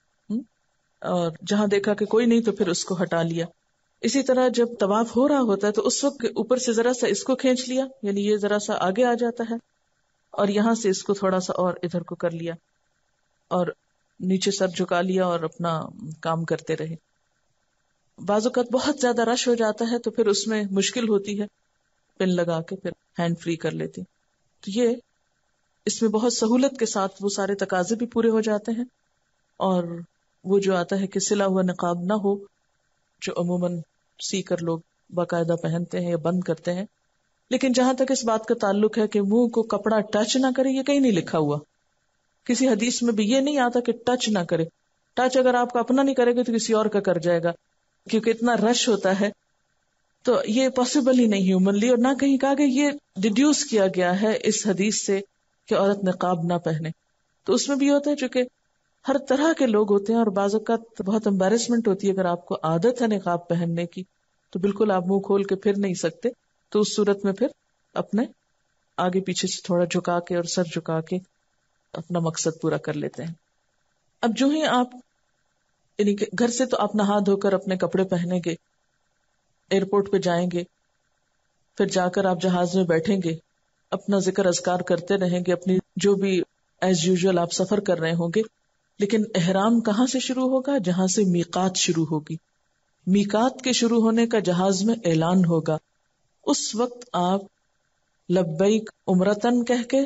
اور جہاں دیکھا کہ کوئی نہیں تو پھر اس کو ہٹا لیا. اسی طرح جب طواف ہو رہا ہوتا ہے تو اس وقت اوپر سے ذرا سا اس کو کھینچ لیا، یعنی یہ ذرا سا آگے آ جاتا ہے، اور یہاں سے اس کو تھوڑا سا اور ادھر کو کر لیا اور نیچے سر جھکا لیا اور اپنا کام کرتے رہے. بعض اوقات بہت زیادہ رش ہو جاتا ہے تو پھر اس میں مشکل ہوتی ہے، پن لگا کے پھر ہینڈ فری کر لیتی. تو یہ اس میں بہت سہولت کے ساتھ وہ سارے تقاضے بھی پورے ہو جاتے ہیں، اور وہ جو آتا ہے کہ سلا ہوا نقاب نہ ہو جو عموماً سی کر لوگ باقاعدہ پہنتے ہیں یا بند کرتے ہیں. لیکن جہاں تک اس بات کا تعلق ہے کہ منہ کو کپڑا ٹچ نہ کرے، یہ کہیں نہیں لکھا ہوا، کسی حدیث میں بھی یہ نہیں آتا کہ ٹچ نہ کرے. ٹچ اگر آپ کا اپنا نہیں کرے گا تو کسی اور کا کر جائے گا، کیونکہ اتنا رش ہوتا ہے تو یہ پاسبل ہی نہیں ہیومنلی. اور نہ کہیں کہا کہ یہ ڈیڈیوس کیا گیا ہے اس حدیث سے کہ عورت نقاب نہ پہنے. تو اس میں بھی ہوتا ہے چونکہ ہر طرح کے لوگ ہوتے ہیں، اور بعض اوقات بہت امبیرسمنٹ ہوتی ہے. اگر آپ کو عادت ہے نقاب پہننے کی تو بالکل آپ منہ کھول کے پھر نہیں سکتے، تو اس صورت میں پھر اپنے آگے پیچھے سے تھوڑا جھکا کے اور سر جھکا کے اپنا مقصد پورا کر لیتے ہیں. اب جو ہی آپ یعنی کہ گھر سے تو آپ نہا دھو کر اپنے کپڑے پہنیں گے، ایئرپورٹ پہ جائیں گے، پھر جا کر آپ جہاز میں بیٹھیں گے، اپنا ذکر اذکار کرتے رہیں گے، اپنی جو بھی ایز یوزول آپ سفر کر رہے ہوں گے. لیکن احرام کہاں سے شروع ہوگا؟ جہاں سے میقات شروع ہوگی. میقات کے شروع ہونے کا جہاز میں اعلان ہوگا، اس وقت آپ لبیک عمرتن کہہ کے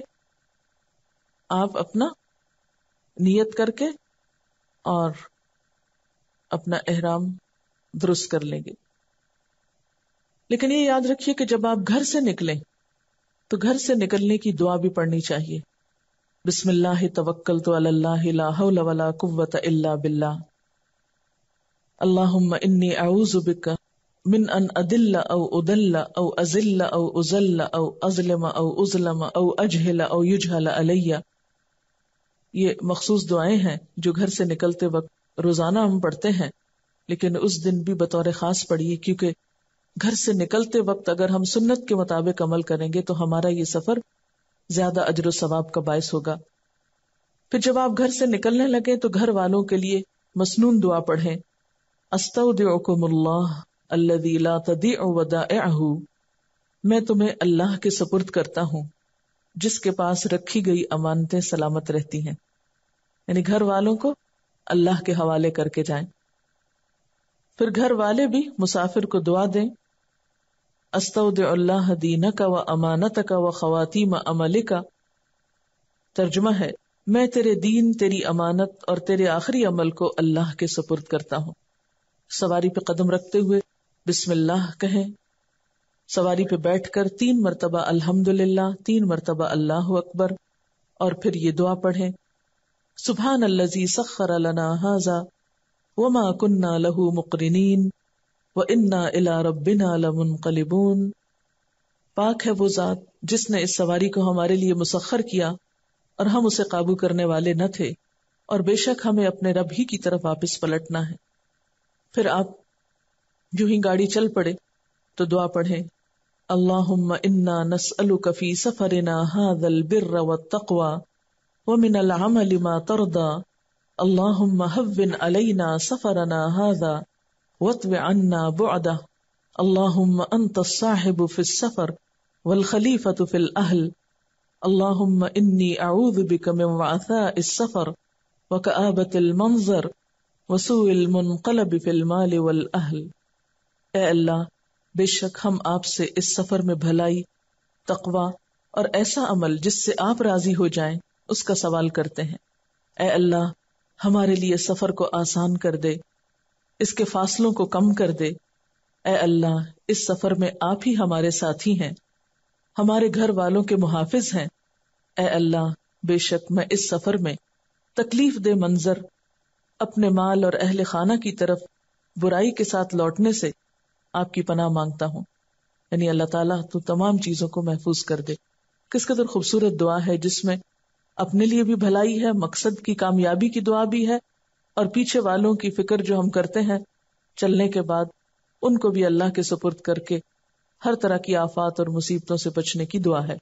آپ اپنا نیت کر کے اور اپنا احرام درست کر لیں گے. لیکن یہ یاد رکھیے کہ جب آپ گھر سے نکلیں تو گھر سے نکلنے کی دعا بھی پڑھنی چاہیے. بسم اللہ توکلت علی اللہ لا حول ولا قوۃ الا باللہ. اللہم انی اعوذ بک من ان اضل او اضل او ازل او ازل او اظلم او اظلم او اجہل او یجہل علی. یہ مخصوص دعائیں ہیں جو گھر سے نکلتے وقت روزانہ ہم پڑھتے ہیں، لیکن اس دن بھی بطور خاص پڑھیے، کیونکہ گھر سے نکلتے وقت اگر ہم سنت کے مطابق عمل کریں گے تو ہمارا یہ سفر زیادہ اجر و ثواب کا باعث ہوگا. پھر جب آپ گھر سے نکلنے لگے تو گھر والوں کے لیے مسنون دعا پڑھیں. استودعکم اللہ الذی لا تضیع ودائعہ. میں تمہیں اللہ کے سپرد کرتا ہوں جس کے پاس رکھی گئی امانتیں سلامت رہتی ہیں. یعنی گھر والوں کو اللہ کے حوالے کر کے جائیں. پھر گھر والے بھی مسافر کو دعا دیں. استودع اللہ دینک و امانتک و خواتیم عملک. ترجمہ ہے، میں تیرے دین، تیری امانت اور تیرے آخری عمل کو اللہ کے سپرد کرتا ہوں. سواری پہ قدم رکھتے ہوئے بسم اللہ کہیں. سواری پہ بیٹھ کر تین مرتبہ الحمدللہ، تین مرتبہ اللہ اکبر، اور پھر یہ دعا پڑھیں. سبحان الذی سخر لنا ھذا وما كنا له مقرنین وَإِنَّا إِلَىٰ رَبِّنَا لَمُنْقَلِبُونَ. پاک ہے وہ ذات جس نے اس سواری کو ہمارے لیے مسخر کیا اور ہم اسے قابو کرنے والے نہ تھے، اور بے شک ہمیں اپنے رب ہی کی طرف واپس پلٹنا ہے. پھر آپ جو ہی گاڑی چل پڑے تو دعا پڑھیں. اللہم انا نسألک فی سفرنا ھذا البر والتقوى ومن العمل ما ترضى. اللہم ہون علینا سفرنا ھذا وَاطْوِ عَنَّا بُعْدَهُ. اللہم انت الصاحب فی السفر والخلیفۃ فی الاہل. اللہم انی اعوذ بک من وعثاء السفر وکآبۃ المنظر وسوء المنقلب فی المال والاہل. اے اللہ، بے شک ہم آپ سے اس سفر میں بھلائی، تقوی اور ایسا عمل جس سے آپ راضی ہو جائیں اس کا سوال کرتے ہیں. اے اللہ، ہمارے لیے سفر کو آسان کر دے، اس کے فاصلوں کو کم کر دے۔ اے اللہ، اس سفر میں آپ ہی ہمارے ساتھی ہیں، ہمارے گھر والوں کے محافظ ہیں۔ اے اللہ، بے شک میں اس سفر میں تکلیف دہ منظر، اپنے مال اور اہل خانہ کی طرف برائی کے ساتھ لوٹنے سے آپ کی پناہ مانگتا ہوں۔ یعنی اللہ تعالیٰ تو تمام چیزوں کو محفوظ کر دے۔ کس قدر خوبصورت دعا ہے، جس میں اپنے لیے بھی بھلائی ہے، مقصد کی کامیابی کی دعا بھی ہے، اور پیچھے والوں کی فکر جو ہم کرتے ہیں چلنے کے بعد، ان کو بھی اللہ کے سپرد کر کے ہر طرح کی آفات اور مصیبتوں سے بچنے کی دعا ہے۔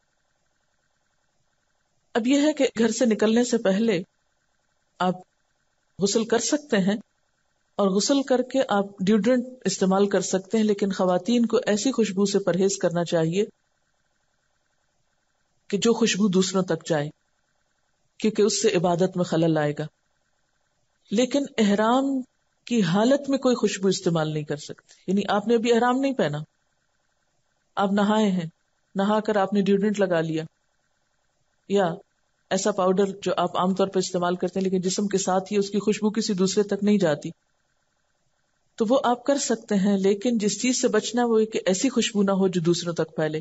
اب یہ ہے کہ گھر سے نکلنے سے پہلے آپ غسل کر سکتے ہیں، اور غسل کر کے آپ ڈیوڈرنٹ استعمال کر سکتے ہیں، لیکن خواتین کو ایسی خوشبو سے پرہیز کرنا چاہیے کہ جو خوشبو دوسروں تک جائے، کیونکہ اس سے عبادت میں خلل آئے گا۔ لیکن احرام کی حالت میں کوئی خوشبو استعمال نہیں کر سکتے، یعنی آپ نے ابھی احرام نہیں پہنا، آپ نہائے ہیں، نہا کر آپ نے ڈیوڈرنٹ لگا لیا یا ایسا پاؤڈر جو آپ عام طور پر استعمال کرتے ہیں لیکن جسم کے ساتھ ہی اس کی خوشبو کسی دوسرے تک نہیں جاتی، تو وہ آپ کر سکتے ہیں، لیکن جس چیز سے بچنا وہ کہ ایسی خوشبو نہ ہو جو دوسروں تک پھیلے۔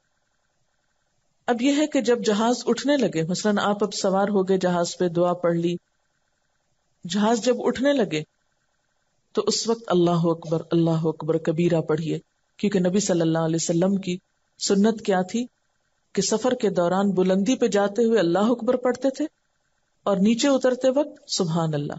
اب یہ ہے کہ جب جہاز اٹھنے لگے، مثلاً آپ اب سوار ہو گئے جہاز پہ، دعا پڑھ لی، جہاز جب اٹھنے لگے تو اس وقت اللہ اکبر اللہ اکبر کبیرہ پڑھیے، کیونکہ نبی صلی اللہ علیہ وسلم کی سنت کیا تھی کہ سفر کے دوران بلندی پہ جاتے ہوئے اللہ اکبر پڑھتے تھے اور نیچے اترتے وقت سبحان اللہ۔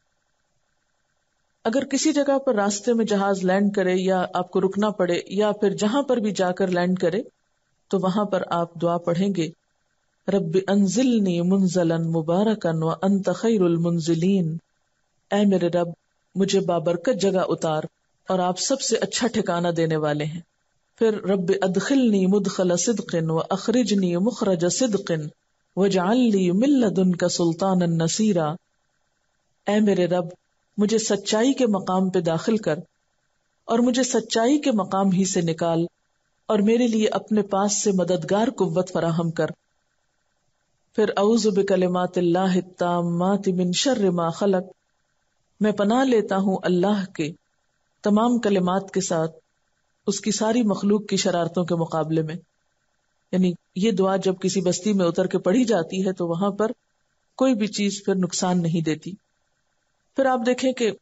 اگر کسی جگہ پر راستے میں جہاز لینڈ کرے یا آپ کو رکنا پڑے یا پھر جہاں پر بھی جا کر لینڈ کرے تو وہاں پر آپ دعا پڑھیں گے، رب انزلنی منزلا مبارکا وانت خیر المنزلین، اے میرے رب مجھے بابرکت جگہ اتار اور آپ سب سے اچھا ٹھکانہ دینے والے ہیں۔ پھر رب ادخلنی مدخل صدق واخرجنی مخرج صدق واجعل لی من لدنک سلطانا نصیرا، اے میرے رب مجھے سچائی کے مقام پہ داخل کر اور مجھے سچائی کے مقام ہی سے نکال، اور میرے لیے اپنے پاس سے مددگار قوت فراہم کر۔ پھر اعوذ بکلمات اللہ التامات من شر ما خلق، میں پناہ لیتا ہوں اللہ کے تمام کلمات کے ساتھ اس کی ساری مخلوق کی شرارتوں کے مقابلے میں۔ یعنی یہ دعا جب کسی بستی میں اتر کے پڑھی جاتی ہے تو وہاں پر کوئی بھی چیز پھر نقصان نہیں دیتی۔ پھر آپ دیکھیں کہ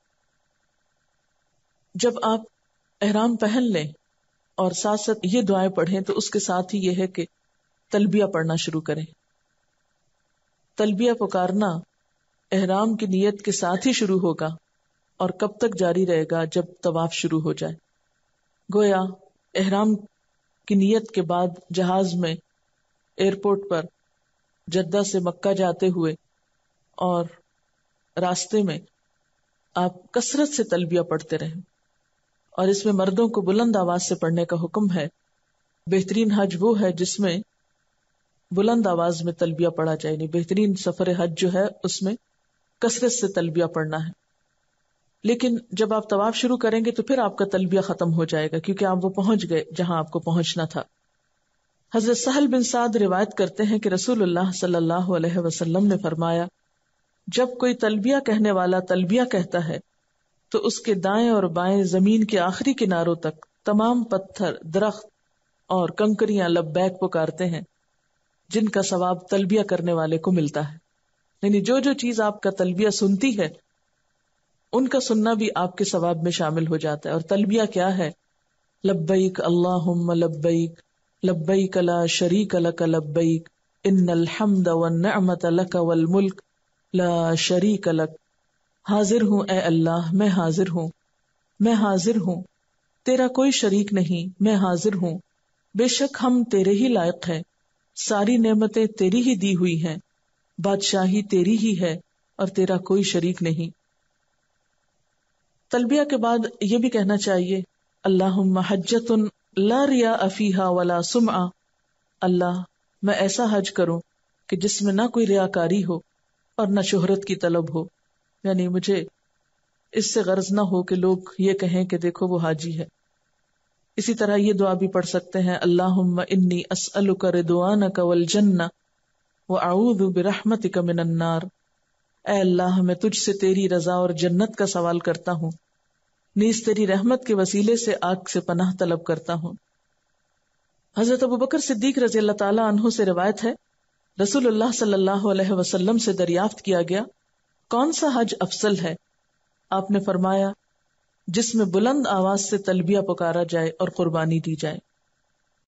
جب آپ احرام پہن لیں اور ساتھ ساتھ یہ دعائیں پڑھیں تو اس کے ساتھ ہی یہ ہے کہ تلبیہ پڑھنا شروع کریں۔ تلبیہ پکارنا احرام کی نیت کے ساتھ ہی شروع ہوگا اور کب تک جاری رہے گا؟ جب طواف شروع ہو جائے۔ گویا احرام کی نیت کے بعد جہاز میں، ایئرپورٹ پر، جدہ سے مکہ جاتے ہوئے اور راستے میں آپ کثرت سے تلبیہ پڑھتے رہیں، اور اس میں مردوں کو بلند آواز سے پڑھنے کا حکم ہے۔ بہترین حج وہ ہے جس میں بلند آواز میں تلبیہ پڑھا جائے، نہیں بہترین سفر حج جو ہے اس میں کثرت سے تلبیہ پڑھنا ہے۔ لیکن جب آپ طواف شروع کریں گے تو پھر آپ کا تلبیہ ختم ہو جائے گا، کیونکہ آپ وہ پہنچ گئے جہاں آپ کو پہنچنا تھا۔ حضرت سہل بن سعد روایت کرتے ہیں کہ رسول اللہ صلی اللہ علیہ وسلم نے فرمایا، جب کوئی تلبیہ کہنے والا تلبیہ کہتا ہے تو اس کے دائیں اور بائیں زمین کے آخری کناروں تک تمام پتھر، درخت اور کنکریاں لبیک پکارتے ہیں، جن کا ثواب تلبیہ کرنے والے کو ملتا ہے۔ یعنی جو جو چیز آپ کا تلبیہ سنتی ہے ان کا سننا بھی آپ کے ثواب میں شامل ہو جاتا ہے۔ اور تلبیہ کیا ہے؟ لبیک اللہم لبیک، لبیک لا شریک لک لبیک، ان الحمد والنعمت لک والملک لا شریک لک۔ حاضر ہوں اے اللہ، میں حاضر ہوں، میں حاضر ہوں، تیرا کوئی شریک نہیں، میں حاضر ہوں، بے شک ہم تیرے ہی لائق ہیں، ساری نعمتیں تیری ہی دی ہوئی ہیں، بادشاہی تیری ہی ہے اور تیرا کوئی شریک نہیں۔ تلبیہ کے بعد یہ بھی کہنا چاہیے، اللہم حجۃ لا ریاء فیہا ولا سمعہ، اللہ میں ایسا حج کروں کہ جس میں نہ کوئی ریاکاری ہو اور نہ شہرت کی طلب ہو، یعنی مجھے اس سے غرض نہ ہو کہ لوگ یہ کہیں کہ دیکھو وہ حاجی ہے۔ اسی طرح یہ دعا بھی پڑھ سکتے ہیں، اللہم انی اسألک رضوانک والجنہ واعوذ برحمتک من النار، اے اللہ میں تجھ سے تیری رضا اور جنت کا سوال کرتا ہوں، نیز تیری رحمت کے وسیلے سے آگ سے پناہ طلب کرتا ہوں۔ حضرت ابوبکر صدیق رضی اللہ تعالیٰ عنہ سے روایت ہے، رسول اللہ صلی اللہ علیہ وسلم سے دریافت کیا گیا کون سا حج افضل ہے؟ آپ نے فرمایا جس میں بلند آواز سے تلبیہ پکارا جائے اور قربانی دی جائے۔